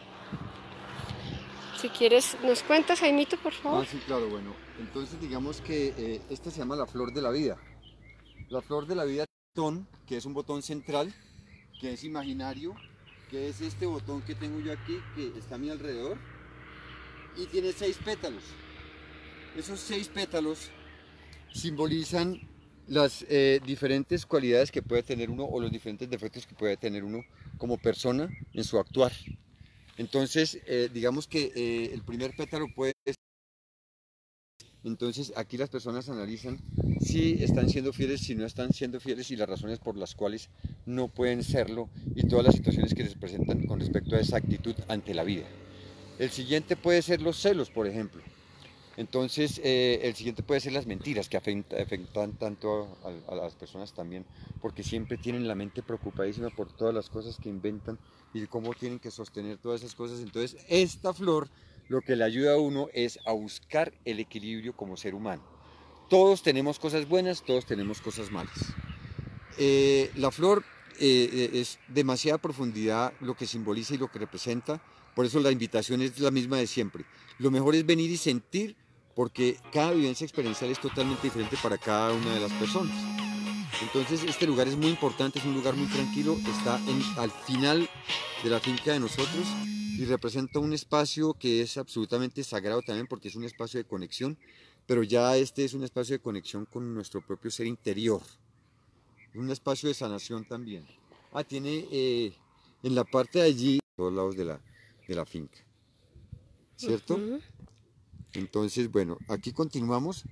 si quieres, ¿nos cuentas, Jaimito, por favor? Sí, claro, bueno. Entonces digamos que esta se llama la flor de la vida. La flor de la vida, que es un botón central, que es imaginario, que es este botón que tengo yo aquí, que está a mi alrededor, y tiene 6 pétalos. Esos 6 pétalos simbolizan las diferentes cualidades que puede tener uno o los diferentes defectos que puede tener uno como persona en su actuar. Entonces, digamos que el primer pétalo puede... Entonces, aquí las personas analizan si están siendo fieles, si no están siendo fieles y las razones por las cuales no pueden serlo y todas las situaciones que les presentan con respecto a esa actitud ante la vida. El siguiente puede ser los celos, por ejemplo. Entonces, el siguiente puede ser las mentiras que afectan tanto a las personas también, porque siempre tienen la mente preocupadísima por todas las cosas que inventan y cómo tienen que sostener todas esas cosas. Entonces, esta flor lo que le ayuda a uno es a buscar el equilibrio como ser humano. Todos tenemos cosas buenas, todos tenemos cosas malas. La flor es demasiada profundidad lo que simboliza y lo que representa, por eso la invitación es la misma de siempre. Lo mejor es venir y sentir, porque cada vivencia experiencial es totalmente diferente para cada una de las personas. Entonces este lugar es muy importante, es un lugar muy tranquilo, está al final de la finca de nosotros y representa un espacio que es absolutamente sagrado también porque es un espacio de conexión, pero ya este es un espacio de conexión con nuestro propio ser interior, un espacio de sanación también. Tiene en la parte de allí, todos lados de la finca, ¿cierto? Entonces, bueno, aquí continuamos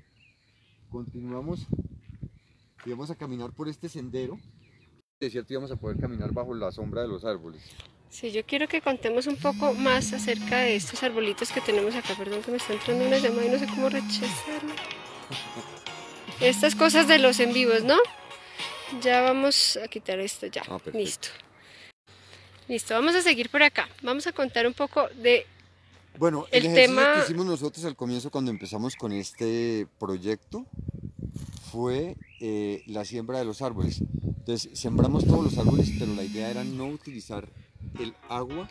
y vamos a caminar por este sendero. De cierto, íbamos a poder caminar bajo la sombra de los árboles. Sí, yo quiero que contemos un poco más acerca de estos arbolitos que tenemos acá. Perdón que me está entrando una llamada y no sé cómo rechazarla. Estas cosas de los en vivos, ¿no? Ya vamos a quitar esto ya. Listo. Listo, vamos a seguir por acá. Vamos a contar un poco de... Bueno, el ejercicio que hicimos nosotros al comienzo cuando empezamos con este proyecto fue la siembra de los árboles. Entonces sembramos todos los árboles, pero la idea era no utilizar el agua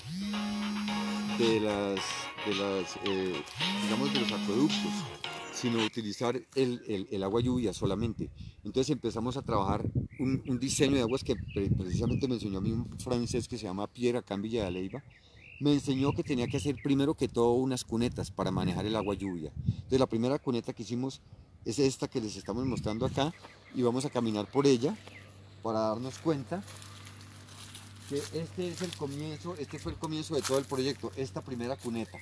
digamos de los acueductos, sino utilizar el agua lluvia solamente. Entonces empezamos a trabajar un diseño de aguas que precisamente me enseñó a mí un francés que se llama Pierre acá en Villa de Leyva. Me enseñó que tenía que hacer primero que todo unas cunetas para manejar el agua lluvia. Entonces la primera cuneta que hicimos es esta que les estamos mostrando acá y vamos a caminar por ella para darnos cuenta que este fue el comienzo de todo el proyecto, esta primera cuneta.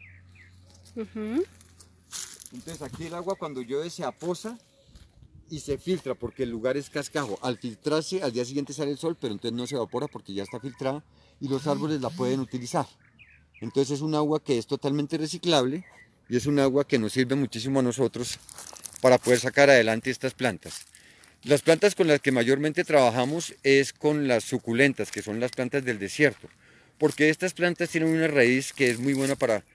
Entonces aquí el agua cuando llueve se aposa y se filtra porque el lugar es cascajo. Al filtrarse al día siguiente sale el sol, pero entonces no se evapora porque ya está filtrada y los árboles la pueden utilizar. Entonces es un agua que es totalmente reciclable y es un agua que nos sirve muchísimo a nosotros para poder sacar adelante estas plantas. Las plantas con las que mayormente trabajamos es con las suculentas, que son las plantas del desierto, porque estas plantas tienen una raíz que es muy buena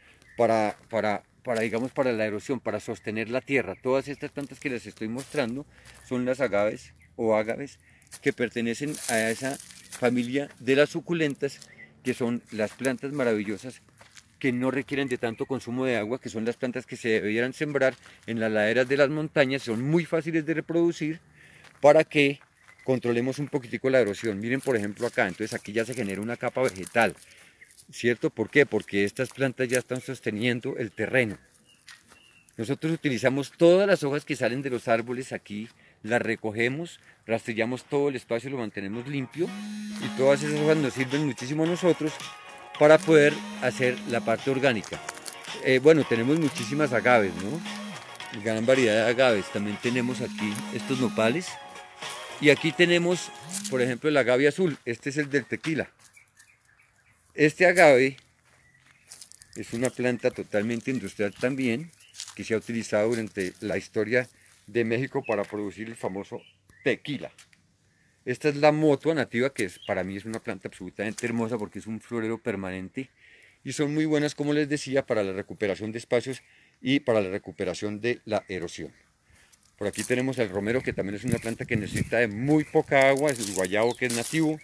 digamos, para la erosión, para sostener la tierra. Todas estas plantas que les estoy mostrando son las agaves o ágaves que pertenecen a esa familia de las suculentas, que son las plantas maravillosas que no requieren de tanto consumo de agua, que son las plantas que se debieran sembrar en las laderas de las montañas, son muy fáciles de reproducir para que controlemos un poquitico la erosión. Miren por ejemplo acá, entonces aquí ya se genera una capa vegetal, ¿cierto? ¿Por qué? Porque estas plantas ya están sosteniendo el terreno. Nosotros utilizamos todas las hojas que salen de los árboles aquí, las recogemos, rastrillamos todo el espacio, lo mantenemos limpio y todas esas hojas nos sirven muchísimo a nosotros para poder hacer la parte orgánica. Bueno, tenemos muchísimas agaves, ¿no? Gran variedad de agaves. También tenemos aquí estos nopales. Y aquí tenemos, por ejemplo, el agave azul. Este es el del tequila. Este agave es una planta totalmente industrial también, que se ha utilizado durante la historia de México para producir el famoso tequila. Esta es la motua nativa, que para mí es una planta absolutamente hermosa porque es un florero permanente y son muy buenas, como les decía, para la recuperación de espacios y para la recuperación de la erosión. Por aquí tenemos el romero, que también es una planta que necesita de muy poca agua, es el guayabo que es nativo,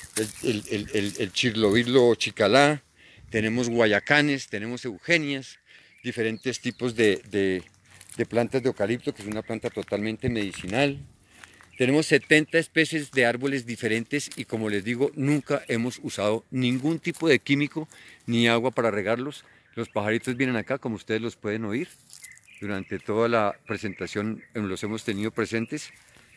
el chirlovirlo chicalá, tenemos guayacanes, tenemos eugenias, diferentes tipos de plantas de eucalipto, que es una planta totalmente medicinal. Tenemos 70 especies de árboles diferentes y, como les digo, nunca hemos usado ningún tipo de químico ni agua para regarlos. Los pajaritos vienen acá, como ustedes los pueden oír. Durante toda la presentación los hemos tenido presentes.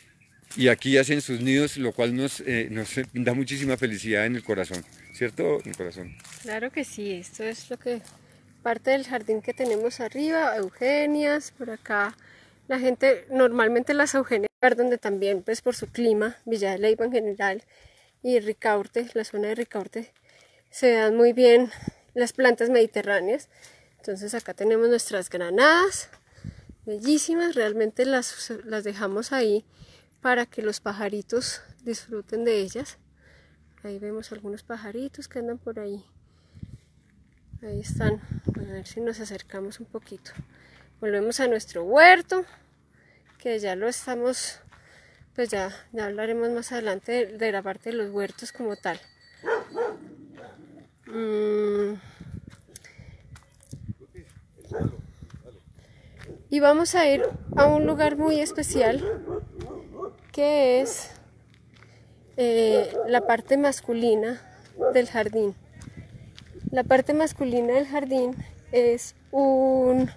y aquí hacen sus nidos, lo cual nos da muchísima felicidad en el corazón, ¿cierto? En el corazón. Claro que sí, esto es lo que parte del jardín que tenemos arriba, eugenias, por acá la gente normalmente las eugenias, donde también pues por su clima, Villa de Leyva en general y Ricaurte, la zona de Ricaurte, se dan muy bien las plantas mediterráneas. Entonces acá tenemos nuestras granadas, bellísimas, realmente las dejamos ahí para que los pajaritos disfruten de ellas. Ahí vemos algunos pajaritos que andan por ahí. Ahí están, a ver si nos acercamos un poquito. Volvemos a nuestro huerto, que ya lo estamos, pues ya hablaremos más adelante de la parte de los huertos como tal. Y vamos a ir a un lugar muy especial, que es la parte masculina del jardín. La parte masculina del jardín es un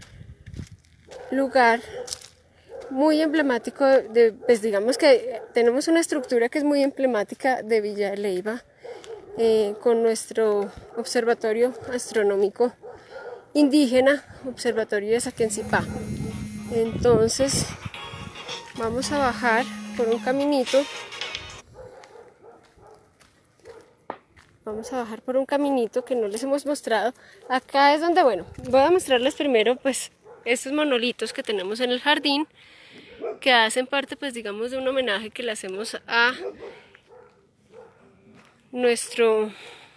lugar muy emblemático pues digamos que tenemos una estructura que es muy emblemática de Villa de Leyva, con nuestro observatorio astronómico indígena, observatorio de Saquencipá. Entonces vamos a bajar por un caminito. Vamos a bajar por un caminito que no les hemos mostrado. Acá es donde, bueno, voy a mostrarles primero pues estos monolitos que tenemos en el jardín, que hacen parte pues digamos de un homenaje que le hacemos a nuestro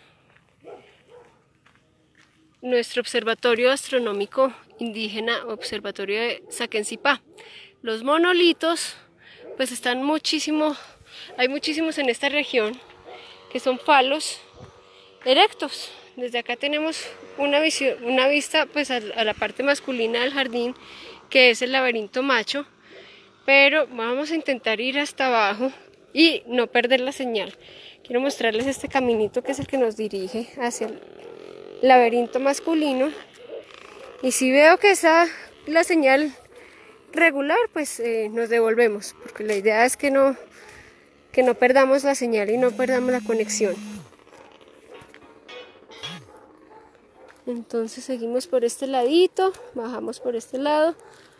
observatorio astronómico indígena, observatorio de Saquencipá. Los monolitos pues están hay muchísimos en esta región, que son falos erectos. Desde acá tenemos una vista pues a la parte masculina del jardín, que es el laberinto macho, pero vamos a intentar ir hasta abajo y no perder la señal. Quiero mostrarles este caminito que es el que nos dirige hacia el laberinto masculino, y si veo que está la señal regular, pues nos devolvemos, porque la idea es que no perdamos la señal y no perdamos la conexión. Entonces seguimos por este ladito, bajamos por este lado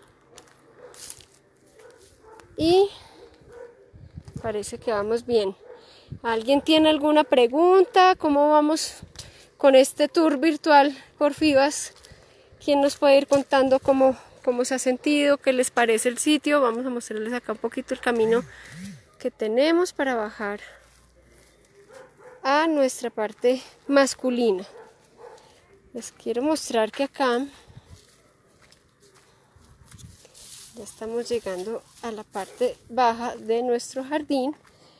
y parece que vamos bien. ¿Alguien tiene alguna pregunta? ¿Cómo vamos con este tour virtual por FIVAS? ¿Quién nos puede ir contando cómo se ha sentido? ¿Qué les parece el sitio? Vamos a mostrarles acá un poquito el camino que tenemos para bajar a nuestra parte masculina. Les quiero mostrar que acá ya estamos llegando a la parte baja de nuestro jardín.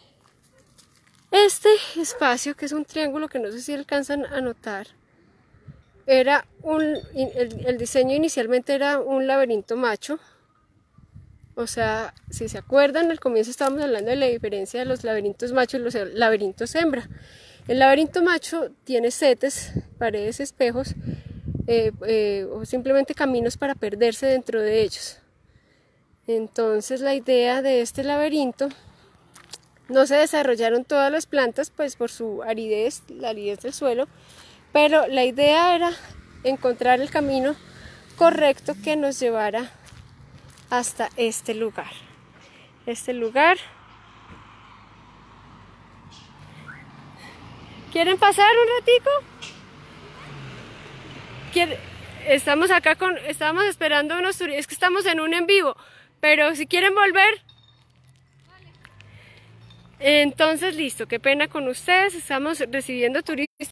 Este espacio, que es un triángulo que no sé si alcanzan a notar, era el diseño inicialmente era un laberinto macho. O sea, si se acuerdan, al comienzo estábamos hablando de la diferencia de los laberintos machos y los laberintos hembra. El laberinto macho tiene setes, paredes, espejos, o simplemente caminos para perderse dentro de ellos. Entonces la idea de este laberinto, no se desarrollaron todas las plantas pues por su aridez, la aridez del suelo, pero la idea era encontrar el camino correcto que nos llevara hasta este lugar. ¿Quieren pasar un ratico? Estamos acá estamos esperando unos turistas, es que estamos en un en vivo, pero si quieren volver, entonces listo, qué pena con ustedes, estamos recibiendo turistas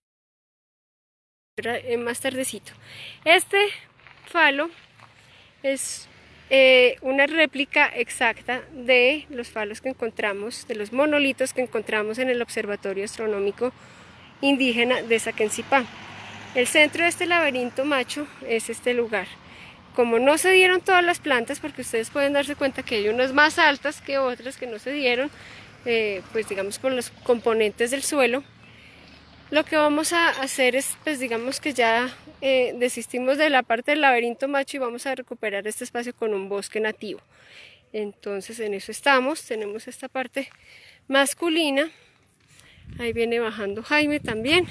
más tardecito. Este falo es una réplica exacta de los falos que encontramos, de los monolitos que encontramos en el Observatorio Astronómico Indígena de Saquencipá. El centro de este laberinto macho es este lugar. Como no se dieron todas las plantas, porque ustedes pueden darse cuenta que hay unas más altas que otras que no se dieron, pues digamos por los componentes del suelo, lo que vamos a hacer es, pues digamos que ya desistimos de la parte del laberinto macho y vamos a recuperar este espacio con un bosque nativo. Entonces en eso estamos, tenemos esta parte masculina, ahí viene bajando Jaime también.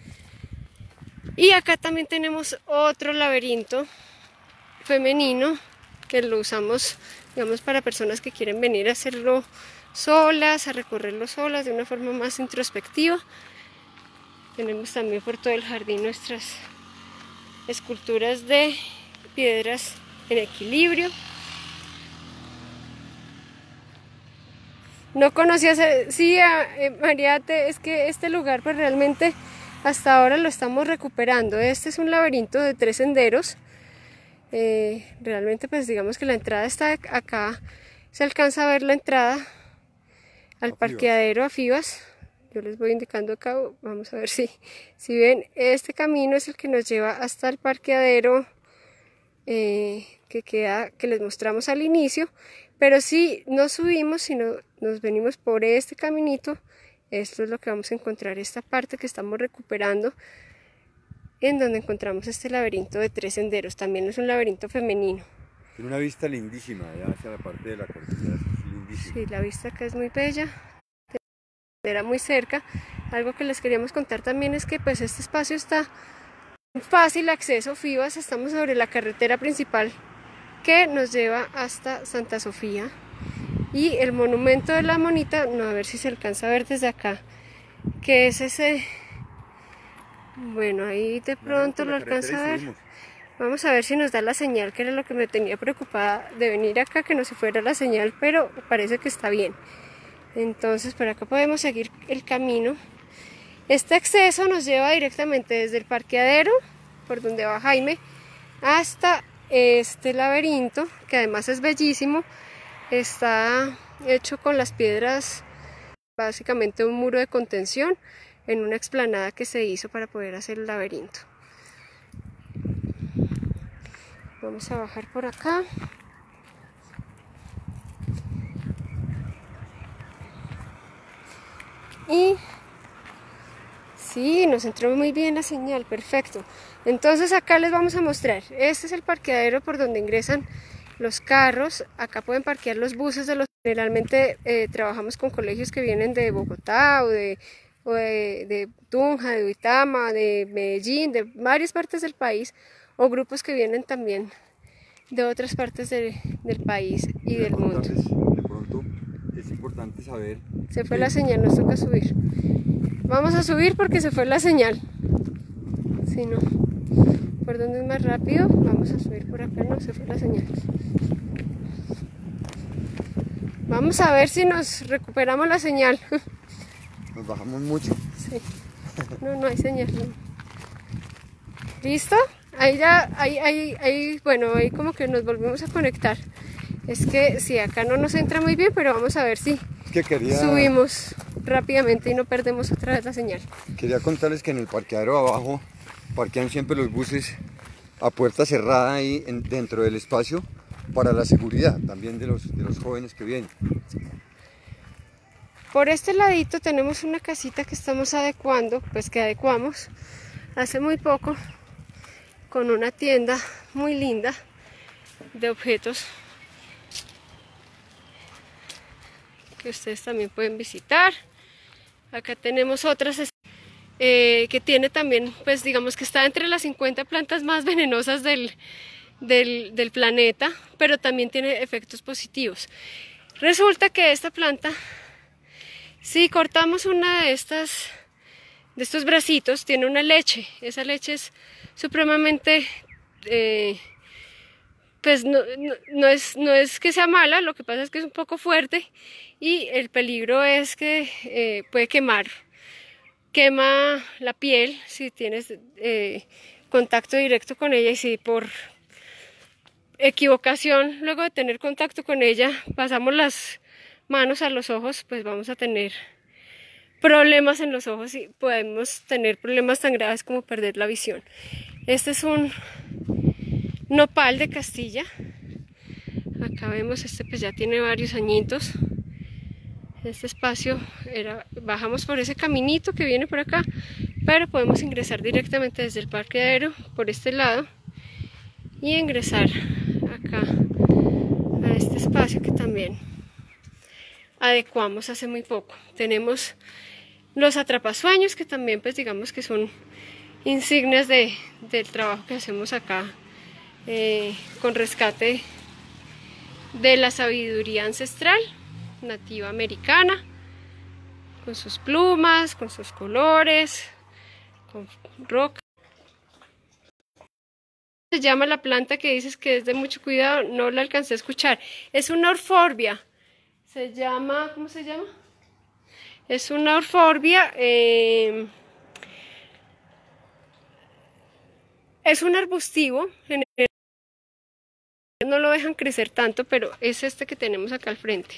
Y acá también tenemos otro laberinto femenino que lo usamos, digamos, para personas que quieren venir a hacerlo solas, a recorrerlo solas de una forma más introspectiva. Tenemos también por todo el jardín nuestras esculturas de piedras en equilibrio. No conocías, sí, Mariate, es que este lugar pues realmente hasta ahora lo estamos recuperando. Este es un laberinto de 3 senderos. Realmente pues digamos que la entrada está acá, se alcanza a ver la entrada al parqueadero a Fivas. Yo les voy indicando acá, vamos a ver si ven, este camino es el que nos lleva hasta el parqueadero que les mostramos al inicio, pero si no subimos, sino nos venimos por este caminito, esto es lo que vamos a encontrar, esta parte que estamos recuperando, en donde encontramos este laberinto de 3 senderos, también es un laberinto femenino. Tiene una vista lindísima, allá hacia la parte de la cordillera, es lindísima. Sí, la vista acá es muy bella. Era muy cerca. Algo que les queríamos contar también es que pues este espacio está en fácil acceso. Fivas, estamos sobre la carretera principal que nos lleva hasta Santa Sofía, y el monumento de la monita, no, a ver si se alcanza a ver desde acá, que es ese, bueno, ahí de pronto lo alcanza a ver. Vamos a ver si nos da la señal, que era lo que me tenía preocupada de venir acá, que no se fuera la señal, pero parece que está bien. Entonces por acá podemos seguir el camino. Este acceso nos lleva directamente desde el parqueadero, por donde va Jaime, hasta este laberinto, que además es bellísimo. Está hecho con las piedras, básicamente un muro de contención en una explanada que se hizo para poder hacer el laberinto. Vamos a bajar por acá. Y sí, nos entró muy bien la señal, perfecto. Entonces acá les vamos a mostrar, este es el parqueadero por donde ingresan los carros. Acá pueden parquear los buses de los... Generalmente trabajamos con colegios que vienen de Bogotá o de Tunja, de Uitama, de Medellín, de varias partes del país, o grupos que vienen también de otras partes del país y del mundo. De pronto es importante saber... Se fue la señal, nos toca subir. Vamos a subir porque se fue la señal. Si no, ¿por dónde es más rápido? Vamos a subir por acá, no, se fue la señal. Vamos a ver si nos recuperamos la señal. Nos bajamos mucho. Sí. No hay señal. No. ¿Listo? Ahí ya, bueno, ahí como que nos volvemos a conectar. Es que sí, acá no nos entra muy bien, pero vamos a ver si subimos rápidamente y no perdemos otra vez la señal. Quería contarles que en el parqueadero abajo parquean siempre los buses a puerta cerrada ahí dentro del espacio, para la seguridad también de los jóvenes que vienen. Por este ladito tenemos una casita que estamos adecuando, pues que adecuamos hace muy poco, con una tienda muy linda de objetos que ustedes también pueden visitar. Acá tenemos otras que tiene también, pues digamos que está entre las 50 plantas más venenosas del planeta, pero también tiene efectos positivos. Resulta que esta planta, si cortamos una de estos bracitos, tiene una leche. Esa leche es supremamente, pues no es que sea mala, lo que pasa es que es un poco fuerte, y el peligro es que puede quemar. Quema la piel si tienes contacto directo con ella, y si por equivocación, luego de tener contacto con ella, pasamos las manos a los ojos, pues vamos a tener problemas en los ojos y podemos tener problemas tan graves como perder la visión. Este es un nopal de Castilla. Acá vemos, pues ya tiene varios añitos. Este espacio bajamos por ese caminito que viene por acá, pero podemos ingresar directamente desde el parqueadero por este lado y ingresar acá a este espacio. espacio que también adecuamos hace muy poco. Tenemos los atrapasueños, que también pues digamos que son insignias del trabajo que hacemos acá con rescate de la sabiduría ancestral nativa americana, con sus plumas, con sus colores, con roca. Se llama la planta que dices que es de mucho cuidado, no la alcancé a escuchar. Es una orforbia. Se llama, ¿cómo se llama? Es una orforbia. Es un arbustivo. No lo dejan crecer tanto, pero es este que tenemos acá al frente.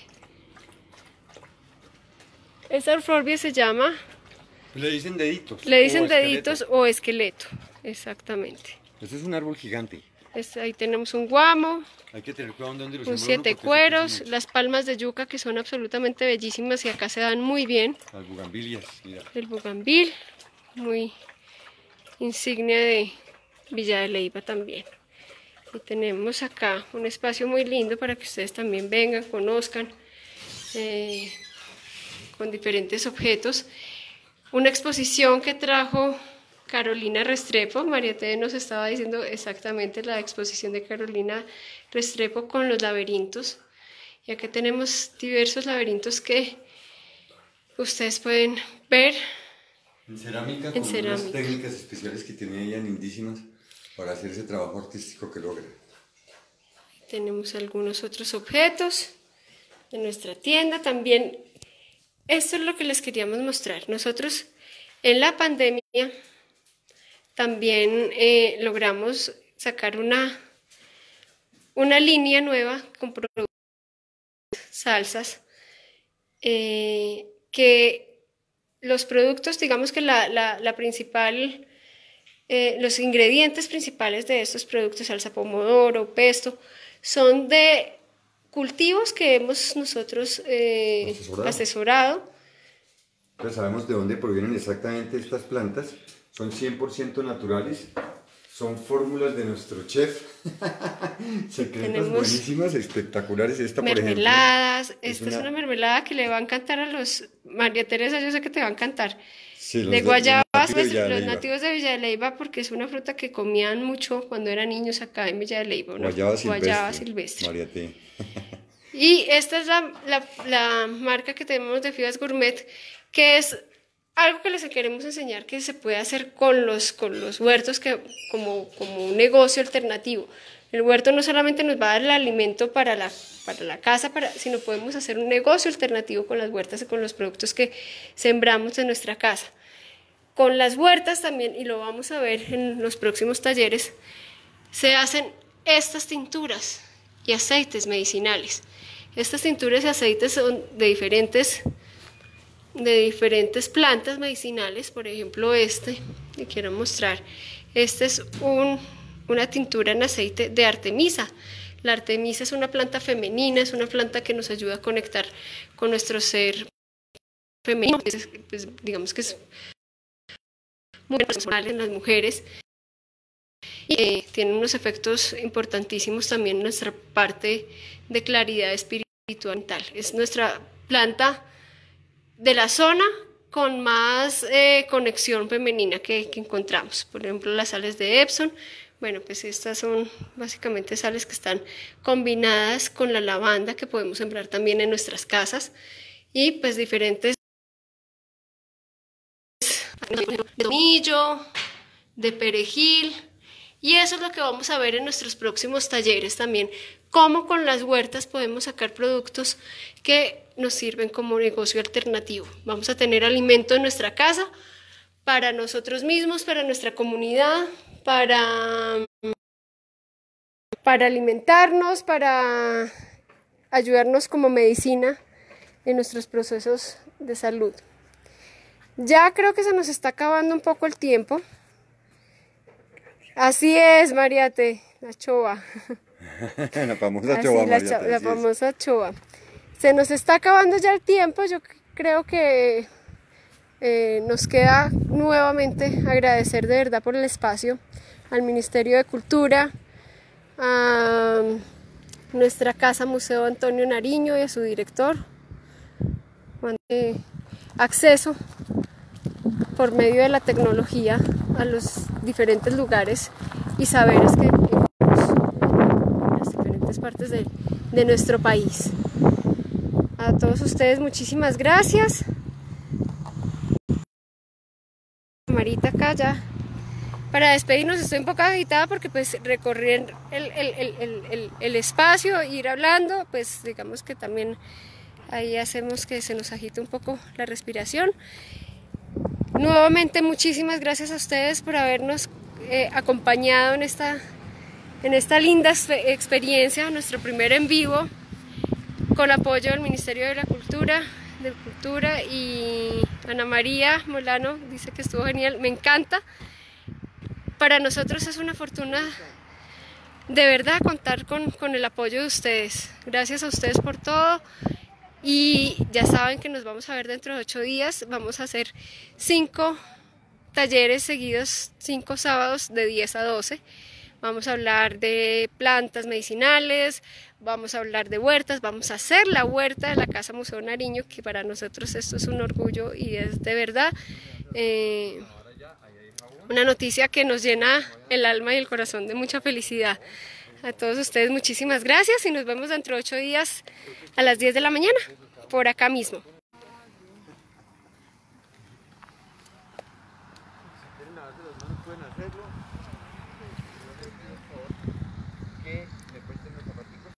Esta orforbia se llama... Le dicen deditos. Le dicen deditos o esqueleto, exactamente. Este es un árbol gigante. Ahí tenemos un guamo, Hay que tener cuidado donde lo un siembra uno siete porque cueros, las palmas de yuca que son absolutamente bellísimas y acá se dan muy bien. Las bugambilias, mira. El bugambil, muy insignia de Villa de Leyva también. Y tenemos acá un espacio muy lindo para que ustedes también vengan, conozcan, con diferentes objetos. Una exposición que trajo Carolina Restrepo. María T. nos estaba diciendo exactamente la exposición de Carolina Restrepo con los laberintos. Y aquí tenemos diversos laberintos que ustedes pueden ver. En cerámica, con unas técnicas especiales que tiene ella lindísimas para hacer ese trabajo artístico que logra. Tenemos algunos otros objetos de nuestra tienda. También, esto es lo que les queríamos mostrar. Nosotros en la pandemia también logramos sacar una línea nueva con productos, salsas, que los productos, digamos que la principal, los ingredientes principales de estos productos, salsa pomodoro, pesto, son de cultivos que hemos nosotros asesorado. Pues sabemos de dónde provienen exactamente estas plantas. Son 100% naturales, son fórmulas de nuestro chef, secretas buenísimas, espectaculares. Esta, mermeladas, por ejemplo, esta es una mermelada que le va a encantar a los... María Teresa, yo sé que te va a encantar. Sí, de guayabas, los nativos de Villa de Leyva, porque es una fruta que comían mucho cuando eran niños acá en Villa de Leyva. Guayaba silvestre. María T. Y esta es la marca que tenemos de Fibas Gourmet, que es algo que les queremos enseñar que se puede hacer con los huertos, que como un negocio alternativo. El huerto no solamente nos va a dar el alimento para la casa, sino podemos hacer un negocio alternativo con las huertas y con los productos que sembramos en nuestra casa. Con las huertas también, y lo vamos a ver en los próximos talleres, se hacen estas tinturas y aceites medicinales. Estas tinturas y aceites son de diferentes plantas medicinales. Por ejemplo, que quiero mostrar, este es una tintura en aceite de artemisa. La artemisa es una planta femenina, es una planta que nos ayuda a conectar con nuestro ser femenino, pues, digamos que es muy personal en las mujeres, y tiene unos efectos importantísimos también en nuestra parte de claridad espiritual mental. Es nuestra planta de la zona con más conexión femenina que encontramos. Por ejemplo, las sales de Epsom. Bueno, pues estas son básicamente sales que están combinadas con la lavanda, que podemos sembrar también en nuestras casas, y pues diferentes de tomillo, de perejil. Y eso es lo que vamos a ver en nuestros próximos talleres también, cómo con las huertas podemos sacar productos que nos sirven como negocio alternativo. Vamos a tener alimento en nuestra casa, para nosotros mismos, para nuestra comunidad, para alimentarnos, para ayudarnos como medicina en nuestros procesos de salud. Ya creo que se nos está acabando un poco el tiempo. Así es, Mariate, la choa. La famosa choa, Mariate. La famosa choa. Se nos está acabando ya el tiempo. Yo creo que nos queda nuevamente agradecer de verdad por el espacio al Ministerio de Cultura, a nuestra Casa Museo Antonio Nariño y a su director, acceso por medio de la tecnología a los diferentes lugares y saberes que encontramos en las diferentes partes de nuestro país. A todos ustedes muchísimas gracias. Marita acá ya. Para despedirnos estoy un poco agitada porque pues recorrer el espacio, ir hablando, pues digamos que también ahí hacemos que se nos agite un poco la respiración. Nuevamente muchísimas gracias a ustedes por habernos acompañado en esta linda experiencia, nuestro primer en vivo, con apoyo del Ministerio de Cultura y Ana María Molano dice que estuvo genial, me encanta. Para nosotros es una fortuna de verdad contar con el apoyo de ustedes. Gracias a ustedes por todo y ya saben que nos vamos a ver dentro de 8 días. Vamos a hacer 5 talleres seguidos, 5 sábados de 10 a 12. Vamos a hablar de plantas medicinales, vamos a hablar de huertas, vamos a hacer la huerta de la Casa Museo Nariño, que para nosotros esto es un orgullo y es de verdad una noticia que nos llena el alma y el corazón de mucha felicidad. A todos ustedes muchísimas gracias y nos vemos dentro de 8 días a las 10 de la mañana, por acá mismo. Pueden hacerlo. Que le cuenten